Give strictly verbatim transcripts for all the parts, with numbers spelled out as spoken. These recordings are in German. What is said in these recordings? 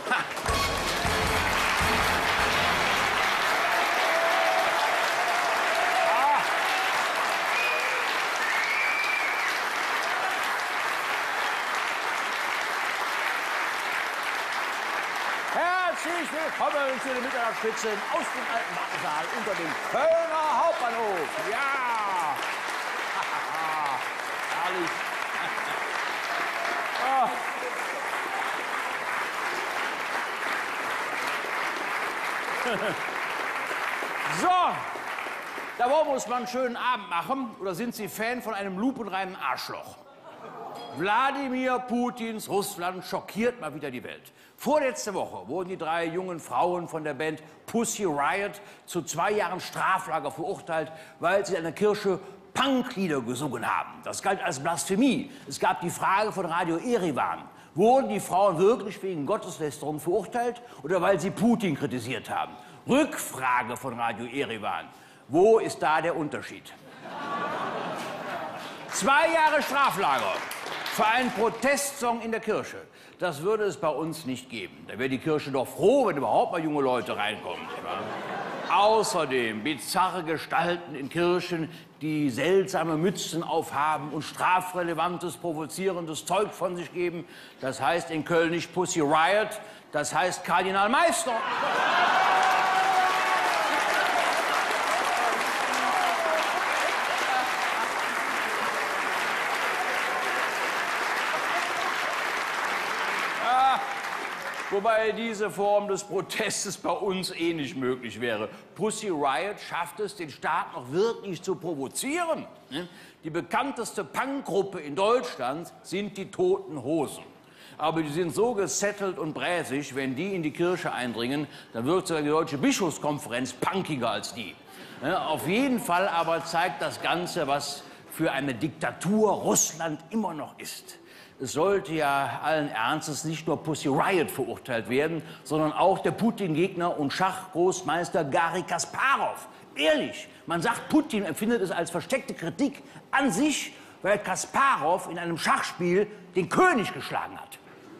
Herzlich willkommen zu den Mittagsspitzen aus dem alten Wartesaal unter dem Kölner Hauptbahnhof. Ja! Herrlich. Ah. So, da wollen wir uns mal einen schönen Abend machen. Oder sind Sie Fan von einem lupenreinen Arschloch? Wladimir Putins Russland schockiert mal wieder die Welt. Vorletzte Woche wurden die drei jungen Frauen von der Band Pussy Riot zu zwei Jahren Straflager verurteilt, weil sie in einer Kirche Punklieder gesungen haben. Das galt als Blasphemie. Es gab die Frage von Radio Erivan. Wurden die Frauen wirklich wegen Gotteslästerung verurteilt oder weil sie Putin kritisiert haben? Rückfrage von Radio Erivan. Wo ist da der Unterschied? Zwei Jahre Straflager für einen Protestsong in der Kirche. Das würde es bei uns nicht geben. Da wäre die Kirche doch froh, wenn überhaupt mal junge Leute reinkommen. Ja? Außerdem bizarre Gestalten in Kirchen, die seltsame Mützen aufhaben und strafrelevantes, provozierendes Zeug von sich geben. Das heißt in Köln nicht Pussy Riot, das heißt Kardinal Meister. Wobei diese Form des Protestes bei uns eh nicht möglich wäre. Pussy Riot schafft es, den Staat noch wirklich zu provozieren. Die bekannteste Punkgruppe in Deutschland sind die Toten Hosen. Aber die sind so gesettelt und bräsig, wenn die in die Kirche eindringen, dann wird sogar die Deutsche Bischofskonferenz punkiger als die. Auf jeden Fall aber zeigt das Ganze, was für eine Diktatur Russland immer noch ist. Es sollte ja allen Ernstes nicht nur Pussy Riot verurteilt werden, sondern auch der Putin-Gegner und Schachgroßmeister Garri Kasparov. Ehrlich, man sagt, Putin empfindet es als versteckte Kritik an sich, weil Kasparov in einem Schachspiel den König geschlagen hat.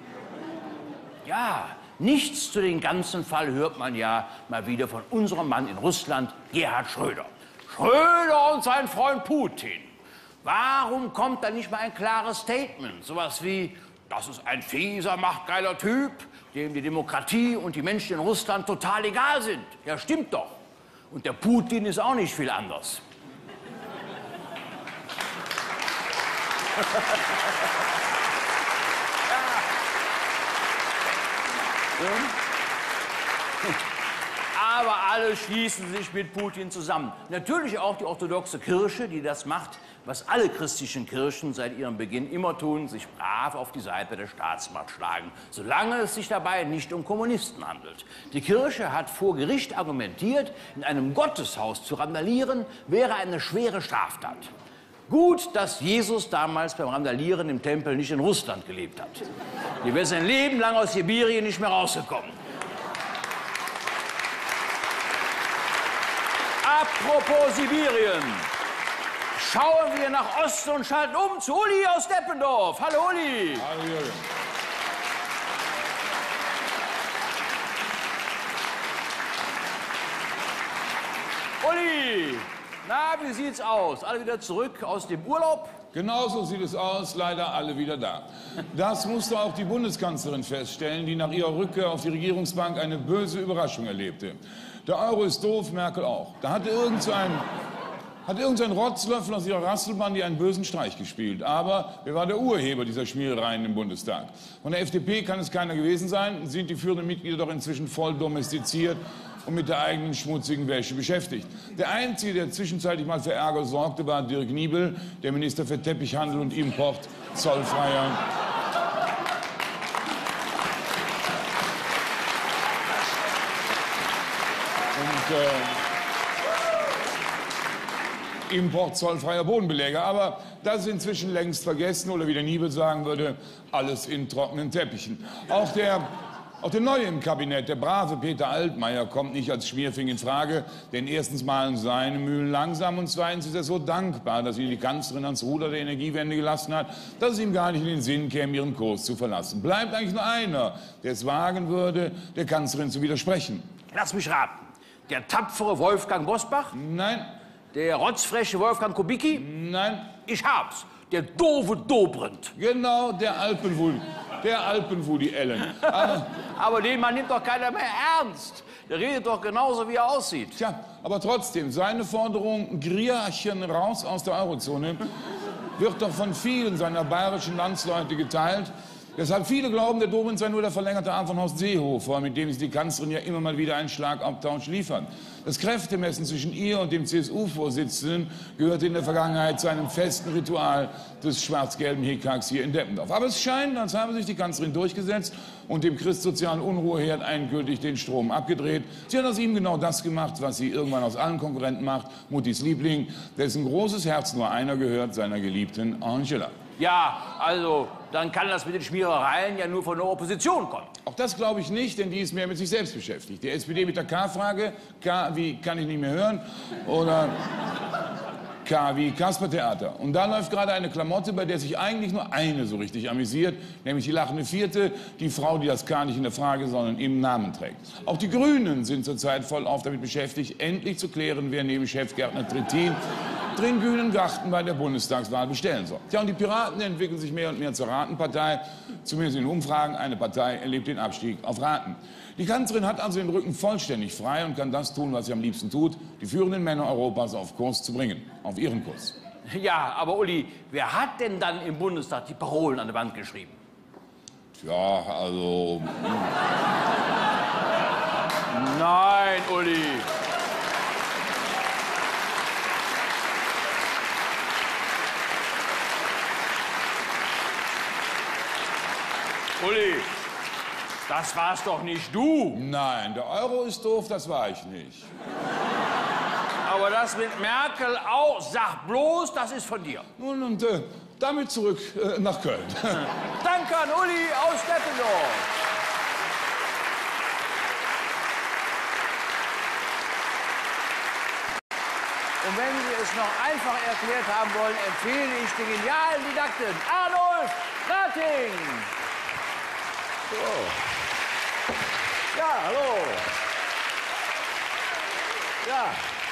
Ja, nichts zu dem ganzen Fall hört man ja mal wieder von unserem Mann in Russland, Gerhard Schröder. Schröder und sein Freund Putin. Warum kommt da nicht mal ein klares Statement? Sowas wie, das ist ein fieser, machtgeiler Typ, dem die Demokratie und die Menschen in Russland total egal sind. Ja, stimmt doch. Und der Putin ist auch nicht viel anders. Aber alle schließen sich mit Putin zusammen. Natürlich auch die orthodoxe Kirche, die das macht, was alle christlichen Kirchen seit ihrem Beginn immer tun, sich brav auf die Seite der Staatsmacht schlagen, solange es sich dabei nicht um Kommunisten handelt. Die Kirche hat vor Gericht argumentiert, in einem Gotteshaus zu randalieren, wäre eine schwere Straftat. Gut, dass Jesus damals beim Randalieren im Tempel nicht in Russland gelebt hat. Der wäre sein Leben lang aus Sibirien nicht mehr rausgekommen. Apropos Sibirien. Schauen wir nach Osten und schalten um zu Uli aus Deppendorf. Hallo, Uli. Hallo, Jürgen. Uli, na, wie sieht's aus? Alle wieder zurück aus dem Urlaub? Genauso sieht es aus, leider alle wieder da. Das musste auch die Bundeskanzlerin feststellen, die nach ihrer Rückkehr auf die Regierungsbank eine böse Überraschung erlebte. Der Euro ist doof, Merkel auch. Da hatte irgend so ein, hatte irgend so ein Rotzlöffel aus ihrer Rasselbande einen bösen Streich gespielt. Aber wer war der Urheber dieser Schmierereien im Bundestag? Von der F D P kann es keiner gewesen sein, sind die führenden Mitglieder doch inzwischen voll domestiziert und mit der eigenen schmutzigen Wäsche beschäftigt. Der Einzige, der zwischenzeitlich mal für Ärger sorgte, war Dirk Niebel, der Minister für Teppichhandel und Import, zollfreier. Und äh, Import zollfreier Bodenbeläge. Aber das ist inzwischen längst vergessen, oder wie der Niebel sagen würde, alles in trockenen Teppichen. Auch der Auch der Neue im Kabinett, der brave Peter Altmaier, kommt nicht als Schmierfing in Frage, denn erstens malen seine Mühlen langsam und zweitens ist er so dankbar, dass ihn die Kanzlerin ans Ruder der Energiewende gelassen hat, dass es ihm gar nicht in den Sinn käme, ihren Kurs zu verlassen. Bleibt eigentlich nur einer, der es wagen würde, der Kanzlerin zu widersprechen. Lass mich raten. Der tapfere Wolfgang Bosbach? Nein. Der rotzfreche Wolfgang Kubicki? Nein. Ich hab's. Der doofe Dobrindt. Genau, der Alpenwudi. Der Alpenwudi Ellen. Aber, aber den Mann nimmt doch keiner mehr ernst. Der redet doch genauso, wie er aussieht. Tja, aber trotzdem, seine Forderung, Griechen raus aus der Eurozone, wird doch von vielen seiner bayerischen Landsleute geteilt. Deshalb viele glauben, der Dobrindt sei nur der verlängerte Arm von Horst Seehofer, mit dem sich die Kanzlerin ja immer mal wieder einen Schlagabtausch liefert. Das Kräftemessen zwischen ihr und dem C S U-Vorsitzenden gehörte in der Vergangenheit zu einem festen Ritual des schwarz-gelben Hickhacks hier in Deppendorf. Aber es scheint, als habe sich die Kanzlerin durchgesetzt und dem christsozialen Unruheherd endgültig den Strom abgedreht. Sie hat aus ihm genau das gemacht, was sie irgendwann aus allen Konkurrenten macht, Muttis Liebling, dessen großes Herz nur einer gehört, seiner geliebten Angela. Ja, also, dann kann das mit den Schmierereien ja nur von der Opposition kommen. Auch das glaube ich nicht, denn die ist mehr mit sich selbst beschäftigt. Die S P D mit der K-Frage, K wie kann ich nicht mehr hören, oder K wie Kaspertheater. Und da läuft gerade eine Klamotte, bei der sich eigentlich nur eine so richtig amüsiert, nämlich die lachende Vierte, die Frau, die das K nicht in der Frage, sondern im Namen trägt. Auch die Grünen sind zurzeit vollauf damit beschäftigt, endlich zu klären, wer neben Chefgärtner Trittin den grünen Garten bei der Bundestagswahl bestellen soll. Tja, und die Piraten entwickeln sich mehr und mehr zur Ratenpartei. Zumindest in Umfragen. Eine Partei erlebt den Abstieg auf Raten. Die Kanzlerin hat also den Rücken vollständig frei und kann das tun, was sie am liebsten tut, die führenden Männer Europas auf Kurs zu bringen. Auf ihren Kurs. Ja, aber Uli, wer hat denn dann im Bundestag die Parolen an der Wand geschrieben? Tja, also... Nein, Uli. Uli, das war's doch nicht du. Nein, der Euro ist doof, das war ich nicht. Aber das mit Merkel auch, sag bloß, das ist von dir. Nun, und äh, damit zurück äh, nach Köln. Danke an Uli aus Deppendorf. Und wenn Sie es noch einfach erklärt haben wollen, empfehle ich den genialen Didakten Arnulf Rating. So. Ja, hallo. Ja.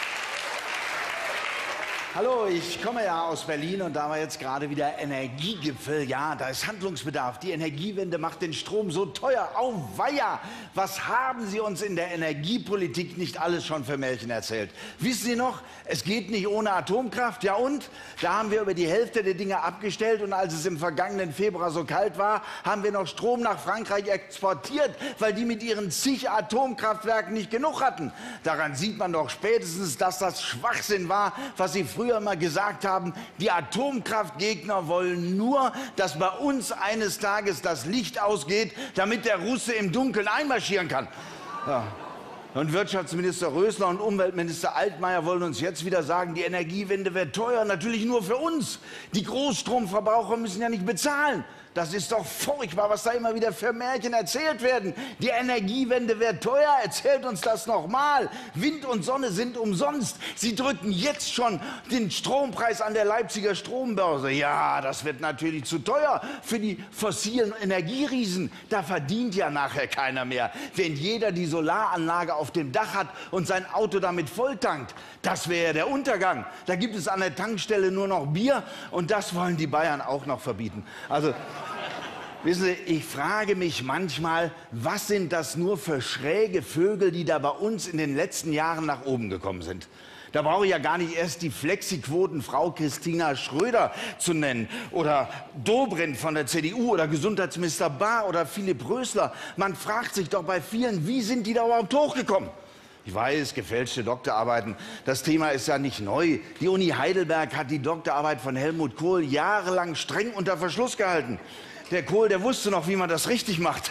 Hallo, ich komme ja aus Berlin und da war jetzt gerade wieder Energiegipfel. Ja, da ist Handlungsbedarf. Die Energiewende macht den Strom so teuer. Auweia! Was haben Sie uns in der Energiepolitik nicht alles schon für Märchen erzählt? Wissen Sie noch, es geht nicht ohne Atomkraft? Ja und? Da haben wir über die Hälfte der Dinge abgestellt und als es im vergangenen Februar so kalt war, haben wir noch Strom nach Frankreich exportiert, weil die mit ihren zig Atomkraftwerken nicht genug hatten. Daran sieht man doch spätestens, dass das Schwachsinn war, was Sie früher mal gesagt haben, die Atomkraftgegner wollen nur, dass bei uns eines Tages das Licht ausgeht, damit der Russe im Dunkeln einmarschieren kann. Ja. Und Wirtschaftsminister Rösler und Umweltminister Altmaier wollen uns jetzt wieder sagen, die Energiewende wird teuer, natürlich nur für uns. Die Großstromverbraucher müssen ja nicht bezahlen. Das ist doch furchtbar, was da immer wieder für Märchen erzählt werden. Die Energiewende wird teuer, erzählt uns das nochmal. Wind und Sonne sind umsonst. Sie drücken jetzt schon den Strompreis an der Leipziger Strombörse. Ja, das wird natürlich zu teuer für die fossilen Energieriesen. Da verdient ja nachher keiner mehr. Wenn jeder die Solaranlage auf dem Dach hat und sein Auto damit volltankt, das wäre der Untergang. Da gibt es an der Tankstelle nur noch Bier und das wollen die Bayern auch noch verbieten. Also... Wissen Sie, ich frage mich manchmal, was sind das nur für schräge Vögel, die da bei uns in den letzten Jahren nach oben gekommen sind. Da brauche ich ja gar nicht erst die Flexiquotenfrau Christina Schröder zu nennen oder Dobrindt von der C D U oder Gesundheitsminister Bahr oder Philipp Rösler. Man fragt sich doch bei vielen, wie sind die da überhaupt hochgekommen? Ich weiß, gefälschte Doktorarbeiten, das Thema ist ja nicht neu. Die Uni Heidelberg hat die Doktorarbeit von Helmut Kohl jahrelang streng unter Verschluss gehalten. Der Kohl, der wusste noch, wie man das richtig macht.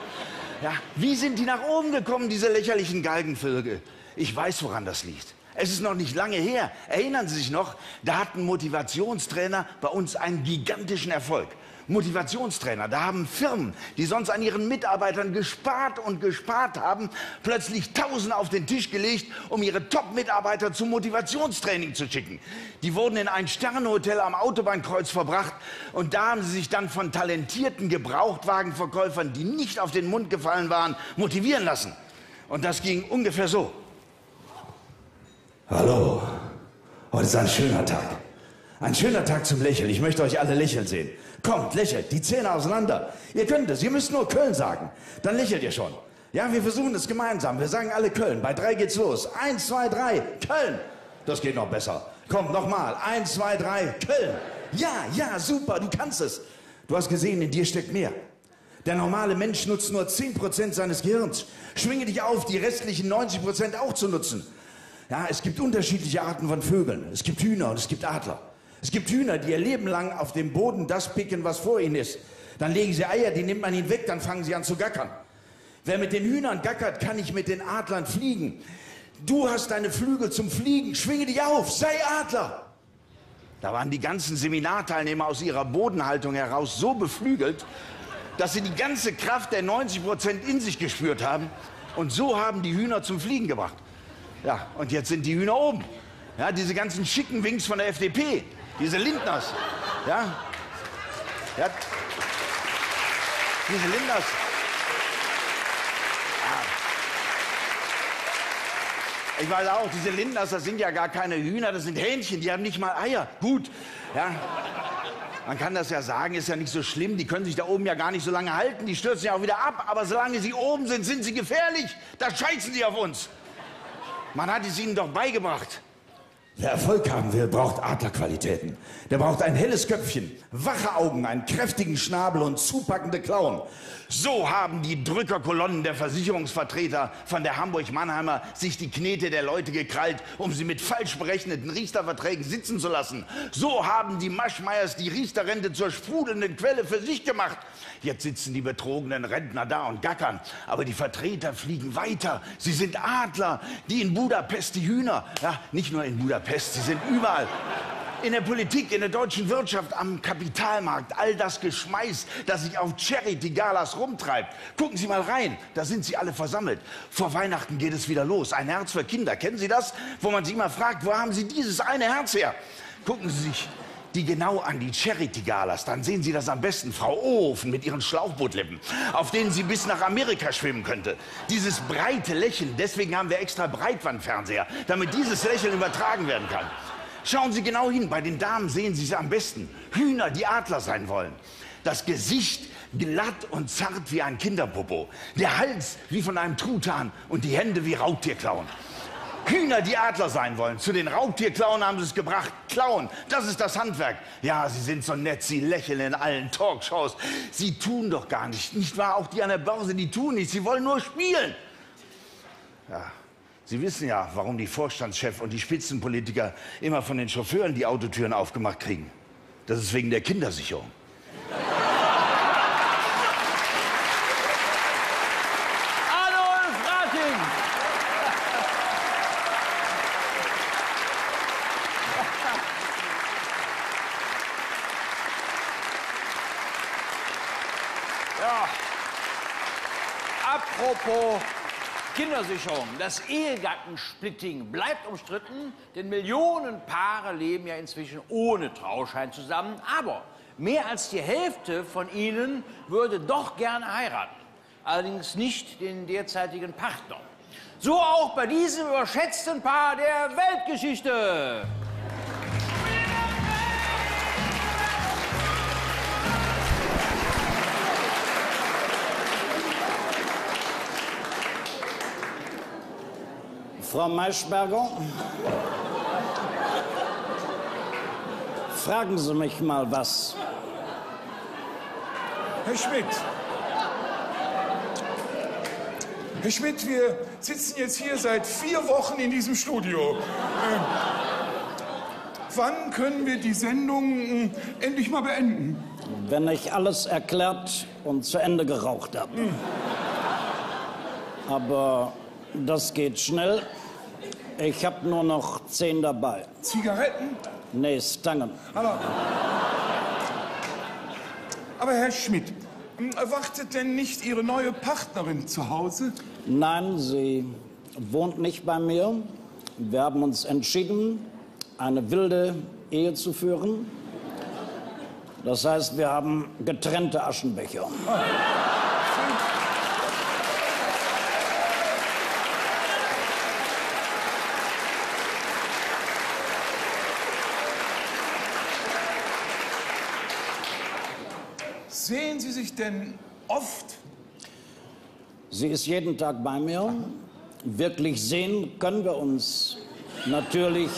Ja, wie sind die nach oben gekommen, diese lächerlichen Galgenvögel? Ich weiß, woran das liegt. Es ist noch nicht lange her. Erinnern Sie sich noch? Da hat ein Motivationstrainer bei uns einen gigantischen Erfolg. Motivationstrainer. Da haben Firmen, die sonst an ihren Mitarbeitern gespart und gespart haben, plötzlich Tausende auf den Tisch gelegt, um ihre Top-Mitarbeiter zum Motivationstraining zu schicken. Die wurden in ein Sternenhotel am Autobahnkreuz verbracht und da haben sie sich dann von talentierten Gebrauchtwagenverkäufern, die nicht auf den Mund gefallen waren, motivieren lassen. Und das ging ungefähr so. Hallo, heute ist ein schöner Tag. Ein schöner Tag zum Lächeln. Ich möchte euch alle lächeln sehen. Kommt, lächelt, die Zähne auseinander. Ihr könnt es, ihr müsst nur Köln sagen. Dann lächelt ihr schon. Ja, wir versuchen es gemeinsam. Wir sagen alle Köln. Bei drei geht's los. Eins, zwei, drei, Köln. Das geht noch besser. Kommt, nochmal. Eins, zwei, drei, Köln. Ja, ja, super, du kannst es. Du hast gesehen, in dir steckt mehr. Der normale Mensch nutzt nur zehn Prozent seines Gehirns. Schwinge dich auf, die restlichen neunzig Prozent auch zu nutzen. Ja, es gibt unterschiedliche Arten von Vögeln. Es gibt Hühner und es gibt Adler. Es gibt Hühner, die ihr Leben lang auf dem Boden das picken, was vor ihnen ist. Dann legen sie Eier, die nimmt man ihnen weg, dann fangen sie an zu gackern. Wer mit den Hühnern gackert, kann nicht mit den Adlern fliegen. Du hast deine Flügel zum Fliegen, schwinge dich auf, sei Adler. Da waren die ganzen Seminarteilnehmer aus ihrer Bodenhaltung heraus so beflügelt, dass sie die ganze Kraft der neunzig Prozent in sich gespürt haben. Und so haben die Hühner zum Fliegen gebracht. Ja, und jetzt sind die Hühner oben. Ja, diese ganzen schicken Wings von der F D P. Diese Lindners, ja, ja, diese Lindners. Ja. Ich weiß auch, diese Lindners, das sind ja gar keine Hühner, das sind Hähnchen, die haben nicht mal Eier. Gut, ja, man kann das ja sagen, ist ja nicht so schlimm, die können sich da oben ja gar nicht so lange halten, die stürzen ja auch wieder ab, aber solange sie oben sind, sind sie gefährlich, da scheißen sie auf uns. Man hat es ihnen doch beigebracht. Wer Erfolg haben will, braucht Adlerqualitäten. Der braucht ein helles Köpfchen, wache Augen, einen kräftigen Schnabel und zupackende Klauen. So haben die Drückerkolonnen der Versicherungsvertreter von der Hamburg-Mannheimer sich die Knete der Leute gekrallt, um sie mit falsch berechneten Riester-Verträgen sitzen zu lassen. So haben die Maschmeyers die Riester-Rente zur sprudelnden Quelle für sich gemacht. Jetzt sitzen die betrogenen Rentner da und gackern. Aber die Vertreter fliegen weiter. Sie sind Adler, die in Budapest die Hühner. Ja, nicht nur in Budapest, sie sind überall. In der Politik, in der deutschen Wirtschaft, am Kapitalmarkt, all das Geschmeiß, das sich auf Charity-Galas rumtreibt. Gucken Sie mal rein, da sind sie alle versammelt. Vor Weihnachten geht es wieder los. Ein Herz für Kinder, kennen Sie das? Wo man sich immer fragt, wo haben Sie dieses eine Herz her? Gucken Sie sich die genau an, die Charity-Galas. Dann sehen Sie das am besten. Frau Ohofen mit ihren Schlauchbootlippen, auf denen sie bis nach Amerika schwimmen könnte. Dieses breite Lächeln, deswegen haben wir extra Breitbandfernseher, damit dieses Lächeln übertragen werden kann. Schauen Sie genau hin, bei den Damen sehen Sie es am besten. Hühner, die Adler sein wollen. Das Gesicht glatt und zart wie ein Kinderpopo. Der Hals wie von einem Truthahn und die Hände wie Raubtierklauen. Hühner, die Adler sein wollen. Zu den Raubtierklauen haben sie es gebracht. Klauen, das ist das Handwerk. Ja, sie sind so nett, sie lächeln in allen Talkshows. Sie tun doch gar nicht. Nicht wahr? Auch die an der Börse, die tun nichts. Sie wollen nur spielen. Ja. Sie wissen ja, warum die Vorstandschefs und die Spitzenpolitiker immer von den Chauffeuren die Autotüren aufgemacht kriegen. Das ist wegen der Kindersicherung. Adolf Rating! Ja, apropos Kindersicherung. Das Ehegattensplitting bleibt umstritten, denn Millionen Paare leben ja inzwischen ohne Trauschein zusammen. Aber mehr als die Hälfte von ihnen würde doch gerne heiraten. Allerdings nicht den derzeitigen Partner. So auch bei diesem überschätzten Paar der Weltgeschichte. Frau Maischberger, fragen Sie mich mal was. Herr Schmidt. Herr Schmidt, wir sitzen jetzt hier seit vier Wochen in diesem Studio. Ähm, wann können wir die Sendung äh, endlich mal beenden? Wenn ich alles erklärt und zu Ende geraucht habe. Hm. Aber das geht schnell. Ich habe nur noch zehn dabei. Zigaretten? Nee, Stangen. Aber Aber Herr Schmidt, wartet denn nicht Ihre neue Partnerin zu Hause? Nein, sie wohnt nicht bei mir. Wir haben uns entschieden, eine wilde Ehe zu führen. Das heißt, wir haben getrennte Aschenbecher. Oh. Sehen Sie sich denn oft? Sie ist jeden Tag bei mir. Wirklich sehen können wir uns natürlich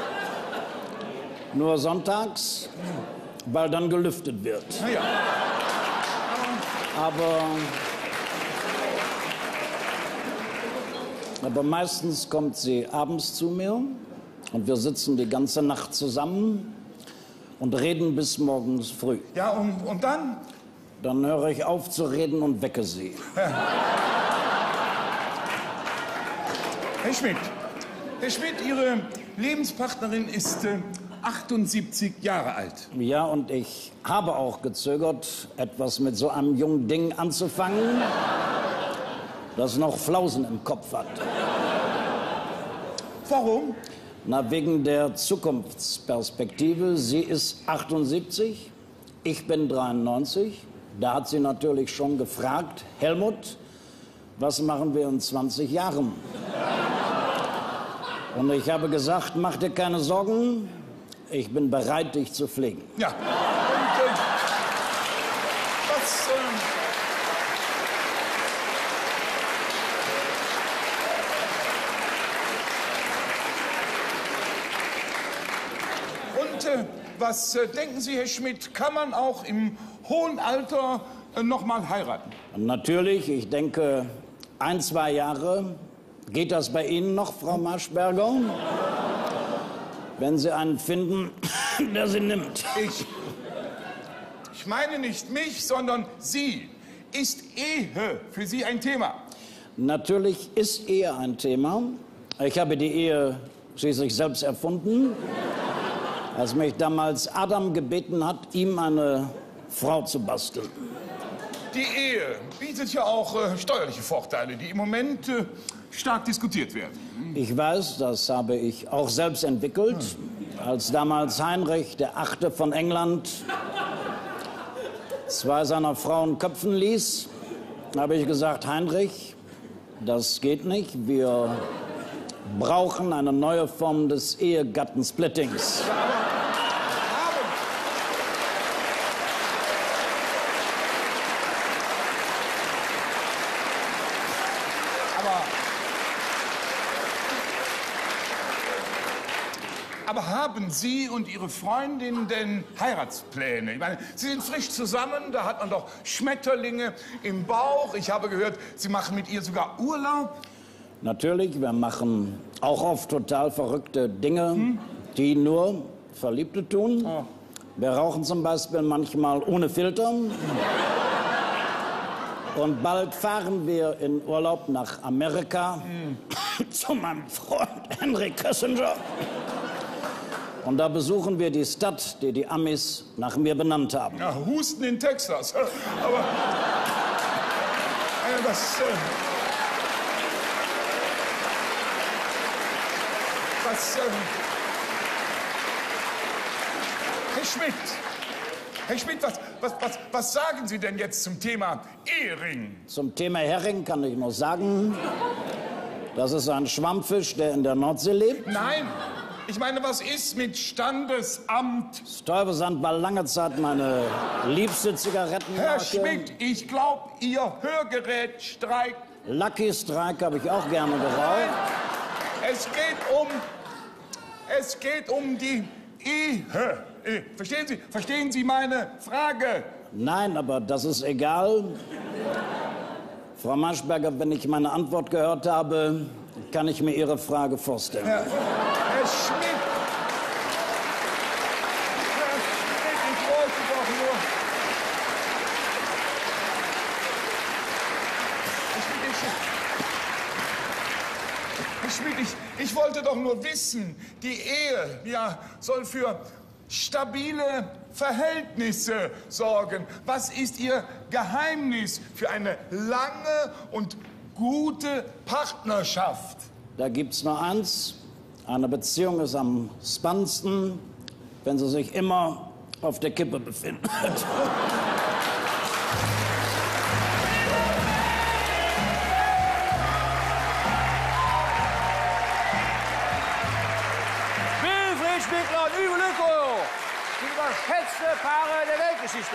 nur sonntags, weil dann gelüftet wird. Na ja. Aber, aber meistens kommt sie abends zu mir und wir sitzen die ganze Nacht zusammen und reden bis morgens früh. Ja, und, und dann? Dann höre ich auf zu reden und wecke sie. Ja. Herr Schmidt, Herr Schmidt, Ihre Lebenspartnerin ist äh, achtundsiebzig Jahre alt. Ja, und ich habe auch gezögert, etwas mit so einem jungen Ding anzufangen, das noch Flausen im Kopf hat. Warum? Na, wegen der Zukunftsperspektive. Sie ist achtundsiebzig, ich bin dreiundneunzig. Da hat sie natürlich schon gefragt, Helmut, was machen wir in zwanzig Jahren? Und ich habe gesagt, mach dir keine Sorgen, ich bin bereit, dich zu pflegen. Ja. Und äh, was... Äh, und äh, was äh, denken Sie, Herr Schmidt, kann man auch im hohen Alter äh, noch mal heiraten? Und natürlich, ich denke, ein, zwei Jahre. Geht das bei Ihnen noch, Frau Maschberger? Wenn Sie einen finden, der Sie nimmt. Ich, ich meine nicht mich, sondern Sie. Ist Ehe für Sie ein Thema? Natürlich ist Ehe ein Thema. Ich habe die Ehe schließlich selbst erfunden, als mich damals Adam gebeten hat, ihm eine Frau zu basteln. Die Ehe bietet ja auch äh, steuerliche Vorteile, die im Moment äh, stark diskutiert werden. Ich weiß, das habe ich auch selbst entwickelt. Als damals Heinrich der Achte von England zwei seiner Frauen köpfen ließ, habe ich gesagt, Heinrich, das geht nicht. Wir brauchen eine neue Form des Ehegattensplittings. Aber haben Sie und Ihre Freundin denn Heiratspläne? Ich meine, Sie sind frisch zusammen, da hat man doch Schmetterlinge im Bauch. Ich habe gehört, Sie machen mit ihr sogar Urlaub. Natürlich, wir machen auch oft total verrückte Dinge, hm? die nur Verliebte tun. Oh. Wir rauchen zum Beispiel manchmal ohne Filter. Und bald fahren wir in Urlaub nach Amerika hm. zu meinem Freund Henry Kissinger. Und da besuchen wir die Stadt, die die Amis nach mir benannt haben. Ja, Houston in Texas. Aber äh, was, äh, was, äh, Herr Schmidt, Herr Schmidt, was, was, was, was sagen Sie denn jetzt zum Thema Ehering? Zum Thema Hering kann ich nur sagen, das ist ein Schwammfisch, der in der Nordsee lebt. Nein. Ich meine, was ist mit Standesamt? Stuyvesant war lange Zeit meine liebste Zigarettenmarke. Herr Schmidt, ich glaube, Ihr Hörgerät streikt. Lucky Strike habe ich auch gerne geraucht. Es geht um, es geht um die Ehe. Verstehen Sie, verstehen Sie meine Frage? Nein, aber das ist egal. Frau Maschberger, wenn ich meine Antwort gehört habe, kann ich mir Ihre Frage vorstellen. Herr, Herr Schmidt, Herr Schmidt, ich wollte doch nur... Herr Schmidt, ich, ich, ich wollte doch nur wissen, die Ehe, ja, soll für stabile Verhältnisse sorgen. Was ist Ihr Geheimnis für eine lange und gute Partnerschaft? Da gibt's nur eins. Eine Beziehung ist am spannendsten, wenn sie sich immer auf der Kippe befindet. Wilfried Spiegler und Uwe Lücko, die überschätzte Paare der Weltgeschichte.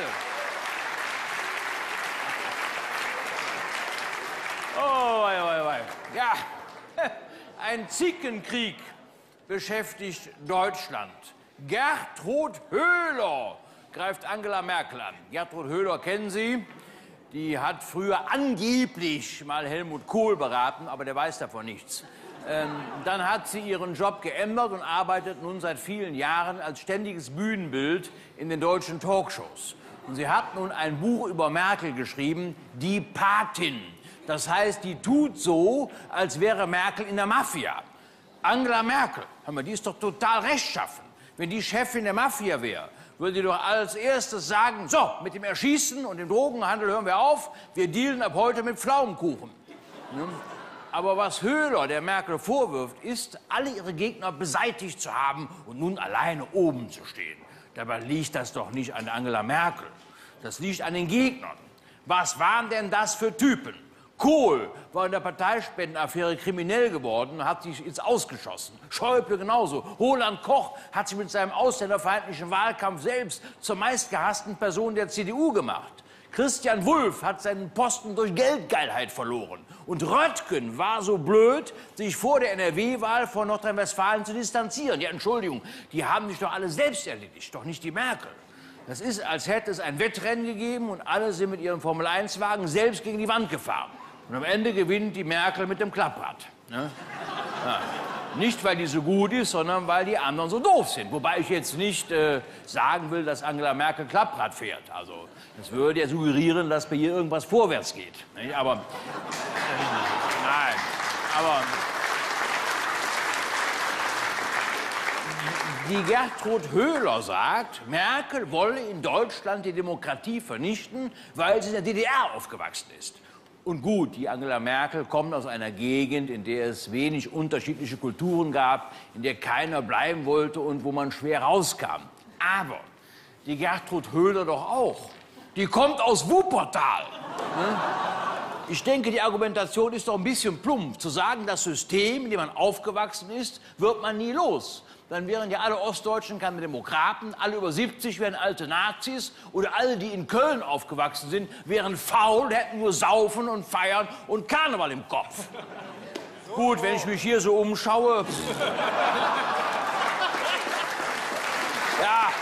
Oh, wei, wei, wei. Ja, ein Zickenkrieg beschäftigt Deutschland. Gertrud Höhler greift Angela Merkel an. Gertrud Höhler kennen Sie. Die hat früher angeblich mal Helmut Kohl beraten, aber der weiß davon nichts. Ähm, dann hat sie ihren Job geändert und arbeitet nun seit vielen Jahren als ständiges Bühnenbild in den deutschen Talkshows. Und sie hat nun ein Buch über Merkel geschrieben, Die Patin. Das heißt, die tut so, als wäre Merkel in der Mafia. Angela Merkel, hör mal, die ist doch total rechtschaffen. Wenn die Chefin der Mafia wäre, würde die doch als erstes sagen, so, mit dem Erschießen und dem Drogenhandel hören wir auf, wir dealen ab heute mit Pflaumenkuchen. Ja? Aber was Höhler der Merkel vorwirft, ist, alle ihre Gegner beseitigt zu haben und nun alleine oben zu stehen. Dabei liegt das doch nicht an Angela Merkel. Das liegt an den Gegnern. Was waren denn das für Typen? Kohl war in der Parteispendenaffäre kriminell geworden und hat sich ins Ausgeschossen. Schäuble genauso. Roland Koch hat sich mit seinem ausländerfeindlichen Wahlkampf selbst zur meistgehassten Person der C D U gemacht. Christian Wulff hat seinen Posten durch Geldgeilheit verloren. Und Röttgen war so blöd, sich vor der N R W-Wahl von Nordrhein-Westfalen zu distanzieren. Ja, Entschuldigung, die haben sich doch alle selbst erledigt, doch nicht die Merkel. Das ist, als hätte es ein Wettrennen gegeben und alle sind mit ihrem Formel eins Wagen selbst gegen die Wand gefahren. Und am Ende gewinnt die Merkel mit dem Klapprad. Ne? Ja. Nicht, weil die so gut ist, sondern weil die anderen so doof sind. Wobei ich jetzt nicht äh, sagen will, dass Angela Merkel Klapprad fährt. Also, das würde ja suggerieren, dass bei ihr irgendwas vorwärts geht. Nicht? Aber, äh, nein, aber... Die Gertrud Höhler sagt, Merkel wolle in Deutschland die Demokratie vernichten, weil sie in der D D R aufgewachsen ist. Und gut, die Angela Merkel kommt aus einer Gegend, in der es wenig unterschiedliche Kulturen gab, in der keiner bleiben wollte und wo man schwer rauskam. Aber die Gertrud Höhler doch auch. Die kommt aus Wuppertal. Ne? Ich denke, die Argumentation ist doch ein bisschen plump. Zu sagen, das System, in dem man aufgewachsen ist, wird man nie los. Dann wären ja alle Ostdeutschen keine Demokraten, alle über siebzig wären alte Nazis oder alle, die in Köln aufgewachsen sind, wären faul, hätten nur Saufen und Feiern und Karneval im Kopf. So. Gut, wenn ich mich hier so umschaue... ja.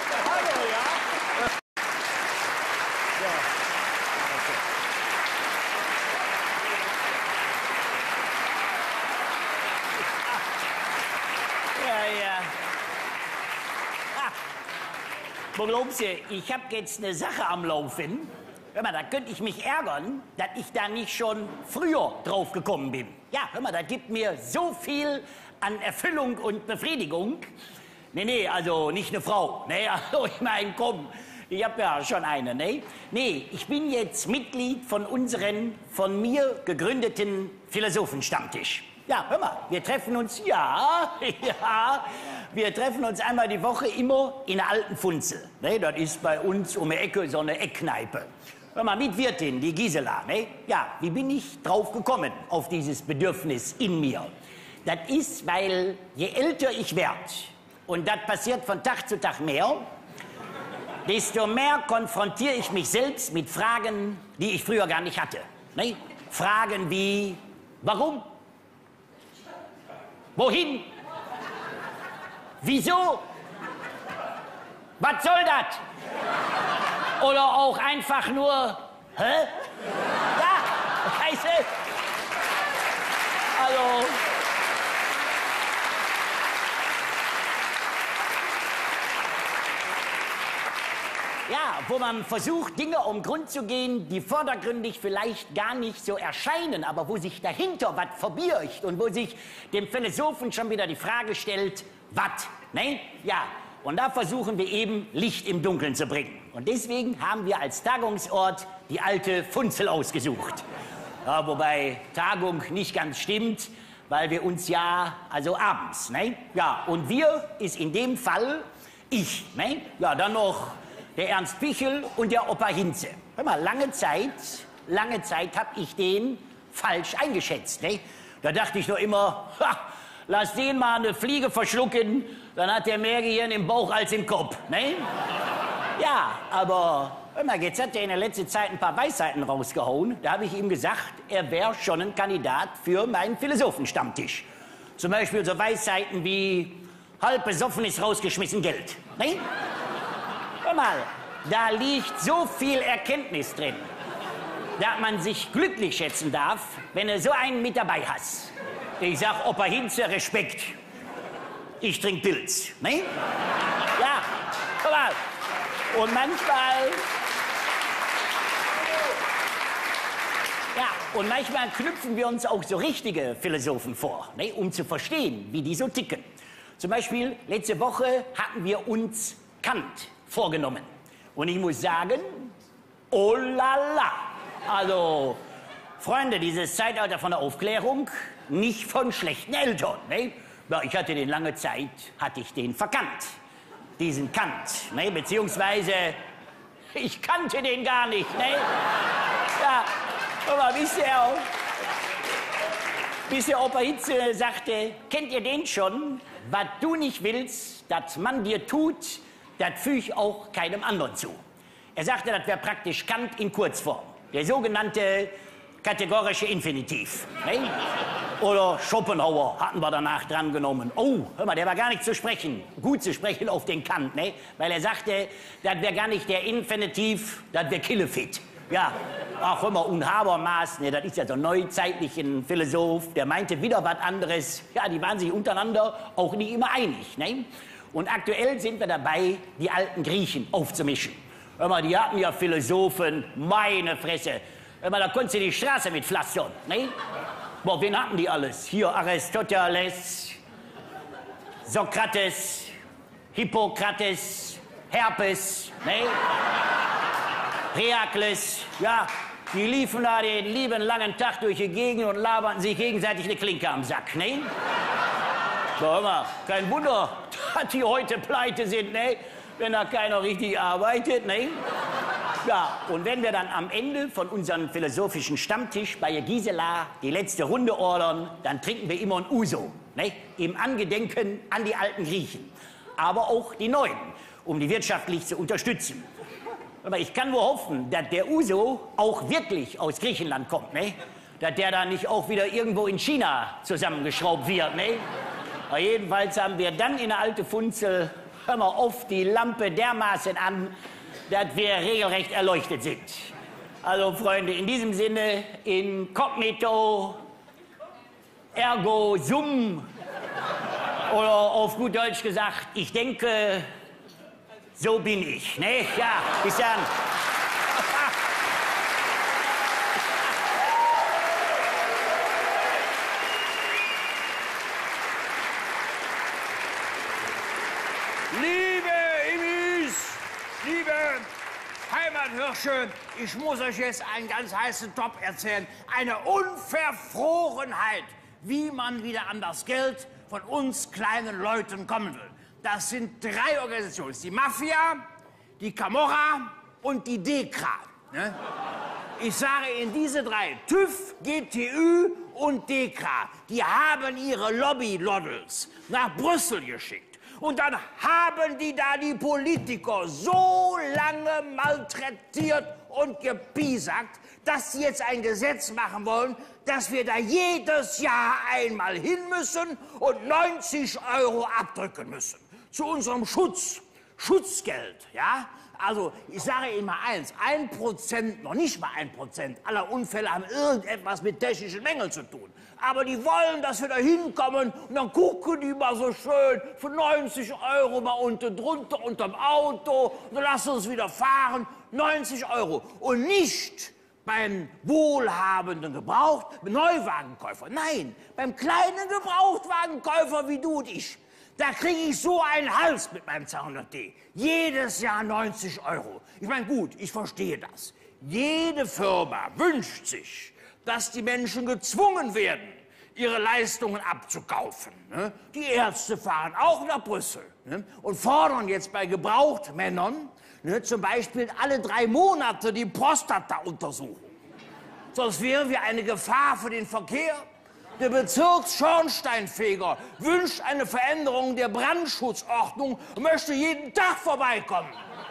Wo glaubst du, ich habe jetzt eine Sache am Laufen. Hör mal, da könnte ich mich ärgern, dass ich da nicht schon früher drauf gekommen bin. Ja, hör mal, das gibt mir so viel an Erfüllung und Befriedigung. Nee, nee, also nicht eine Frau. Nee, also ich meine, komm, ich habe ja schon eine, ne? Nee, ich bin jetzt Mitglied von unserem von mir gegründeten Philosophenstammtisch. Ja, hör mal, wir treffen uns, ja, ja, wir treffen uns einmal die Woche immer in der alten Funzel. Ne, das ist bei uns um die Ecke so eine Eckkneipe. Hör mal, mit Wirtin, die Gisela, ne? Ja, wie bin ich drauf gekommen, auf dieses Bedürfnis in mir? Das ist, weil je älter ich werde, und das passiert von Tag zu Tag mehr, desto mehr konfrontiere ich mich selbst mit Fragen, die ich früher gar nicht hatte. Ne? Fragen wie, warum? Wohin? Wieso? Was soll das? Oder auch einfach nur, hä? Ja, weißt du? Also... Ja, wo man versucht, Dinge um Grund zu gehen, die vordergründig vielleicht gar nicht so erscheinen, aber wo sich dahinter was verbirgt und wo sich dem Philosophen schon wieder die Frage stellt, was, ne? Ja, und da versuchen wir eben Licht im Dunkeln zu bringen. Und deswegen haben wir als Tagungsort die alte Funzel ausgesucht. Ja, wobei Tagung nicht ganz stimmt, weil wir uns ja, also abends, ne? Ja, und wir ist in dem Fall ich, ne? Ja, dann noch der Ernst Pichel und der Opa Hinze. Hör mal, lange Zeit, lange Zeit habe ich den falsch eingeschätzt, ne? Da dachte ich doch immer, ha, lass den mal eine Fliege verschlucken, dann hat der mehr Gehirn im Bauch als im Kopf, ne? Ja, aber hör mal, jetzt hat er in der letzten Zeit ein paar Weisheiten rausgehauen. Da habe ich ihm gesagt, er wäre schon ein Kandidat für meinen Philosophenstammtisch. Zum Beispiel so Weisheiten wie, halb besoffen ist rausgeschmissen Geld. Ne? Hör mal, da liegt so viel Erkenntnis drin, dass man sich glücklich schätzen darf, wenn du so einen mit dabei hast. Ich sag, Opa Hinze, Respekt. Ich trink Pilz. Ne? Ja, hör mal. Und manchmal... Ja, und manchmal knüpfen wir uns auch so richtige Philosophen vor, ne, um zu verstehen, wie die so ticken. Zum Beispiel, letzte Woche hatten wir uns Kant vorgenommen. Und ich muss sagen, oh la la. Also, Freunde, dieses Zeitalter von der Aufklärung, nicht von schlechten Eltern. Ne? Ja, ich hatte den lange Zeit, hatte ich den verkannt. Diesen Kant, ne? Beziehungsweise, ich kannte den gar nicht. Ne? Ja. Aber wisst ihr auch, bis der Opa Hitze sagte, kennt ihr den schon? Was du nicht willst, dass man dir tut, das füge ich auch keinem anderen zu. Er sagte, das wäre praktisch Kant in Kurzform. Der sogenannte kategorische Infinitiv. Ne? Oder Schopenhauer hatten wir danach dran genommen. Oh, hör mal, der war gar nicht zu sprechen. Gut zu sprechen auf den Kant, ne? Weil er sagte, das wäre gar nicht der Infinitiv, das wäre Killefit. Ja, ach, hör mal, und Habermas, ne, das ist ja so ein neuzeitlicher Philosoph, der meinte wieder was anderes. Ja, die waren sich untereinander auch nicht immer einig, ne? Und aktuell sind wir dabei, die alten Griechen aufzumischen. Hör mal, die hatten ja Philosophen, meine Fresse. Hör mal, da konntest du die Straße mit pflastern, ne? Boah, wen hatten die alles? Hier Aristoteles, Sokrates, Hippokrates, Herpes, ne? Herakles, ja, die liefen da den lieben langen Tag durch die Gegend und laberten sich gegenseitig eine Klinke am Sack, ne? So, hör mal, kein Wunder, dass die heute pleite sind, ne? Wenn da keiner richtig arbeitet, ne? Ja, und wenn wir dann am Ende von unserem philosophischen Stammtisch bei Gisela die letzte Runde ordern, dann trinken wir immer ein Uso, ne? Im Angedenken an die alten Griechen, aber auch die Neuen, um die wirtschaftlich zu unterstützen. Aber ich kann nur hoffen, dass der Uso auch wirklich aus Griechenland kommt, ne? Dass der da nicht auch wieder irgendwo in China zusammengeschraubt wird, ne? Aber jedenfalls haben wir dann in der alte Funzel, hör mal auf, die Lampe dermaßen an, dass wir regelrecht erleuchtet sind. Also, Freunde, in diesem Sinne, incognito, ergo sum, oder auf gut Deutsch gesagt, ich denke, so bin ich, ne? Ja, bis dann. Liebe Immis, liebe Heimathirsche, ich muss euch jetzt einen ganz heißen Top erzählen. Eine Unverfrorenheit, wie man wieder an das Geld von uns kleinen Leuten kommen will. Das sind drei Organisationen, die Mafia, die Camorra und die Dekra. Ne? Ich sage Ihnen, diese drei, TÜV, G T Ü und Dekra, die haben ihre Lobby-Loddels nach Brüssel geschickt. Und dann haben die da die Politiker so lange malträtiert und gepiesackt, dass sie jetzt ein Gesetz machen wollen, dass wir da jedes Jahr einmal hin müssen und neunzig Euro abdrücken müssen. Zu unserem Schutz, Schutzgeld, ja? Also, ich sage Ihnen mal eins, ein Prozent, noch nicht mal ein Prozent aller Unfälle haben irgendetwas mit technischen Mängeln zu tun. Aber die wollen, dass wir da hinkommen und dann gucken die mal so schön für neunzig Euro mal unten drunter unterm Auto und dann lassen uns wieder fahren, neunzig Euro. Und nicht beim wohlhabenden Gebraucht, Neuwagenkäufer, nein, beim kleinen Gebrauchtwagenkäufer wie du und ich. Da kriege ich so einen Hals mit meinem zweihundert D. Jedes Jahr neunzig Euro. Ich meine, gut, ich verstehe das. Jede Firma wünscht sich, dass die Menschen gezwungen werden, ihre Leistungen abzukaufen. Ne? Die Ärzte fahren auch nach Brüssel, ne? Und fordern jetzt bei Gebrauchtmännern, ne, zum Beispiel alle drei Monate die Prostata-Untersuchung. Sonst wären wir eine Gefahr für den Verkehr. Der Bezirksschornsteinfeger wünscht eine Veränderung der Brandschutzordnung und möchte jeden Tag vorbeikommen.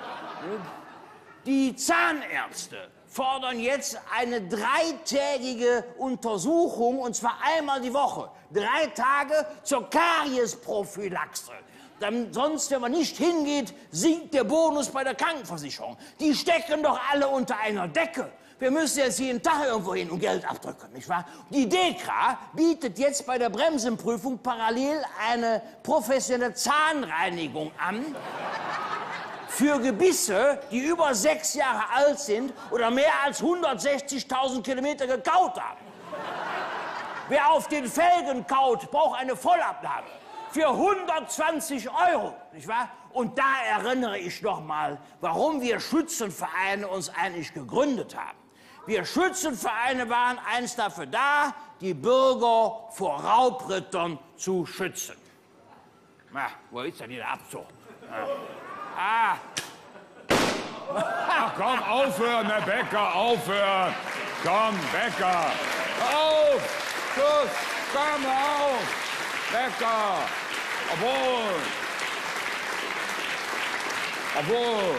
Die Zahnärzte fordern jetzt eine dreitägige Untersuchung, und zwar einmal die Woche. Drei Tage zur Kariesprophylaxe. Dann, sonst, wenn man nicht hingeht, sinkt der Bonus bei der Krankenversicherung. Die stecken doch alle unter einer Decke. Wir müssen jetzt jeden Tag irgendwo hin und Geld abdrücken, nicht wahr? Die DEKRA bietet jetzt bei der Bremsenprüfung parallel eine professionelle Zahnreinigung an für Gebisse, die über sechs Jahre alt sind oder mehr als hundertsechzigtausend Kilometer gekaut haben. Wer auf den Felgen kaut, braucht eine Vollabnahme für hundertzwanzig Euro, nicht wahr? Und da erinnere ich noch mal, warum wir Schützenvereine uns eigentlich gegründet haben. Wir Schützenvereine waren einst dafür da, die Bürger vor Raubrittern zu schützen. Na, wo ist denn hier der Abzug? Ah. Ach komm, aufhören, Herr Becker, aufhören. Komm, Becker. Auf! Schluss! Komm auf! Becker! Obwohl! Obwohl!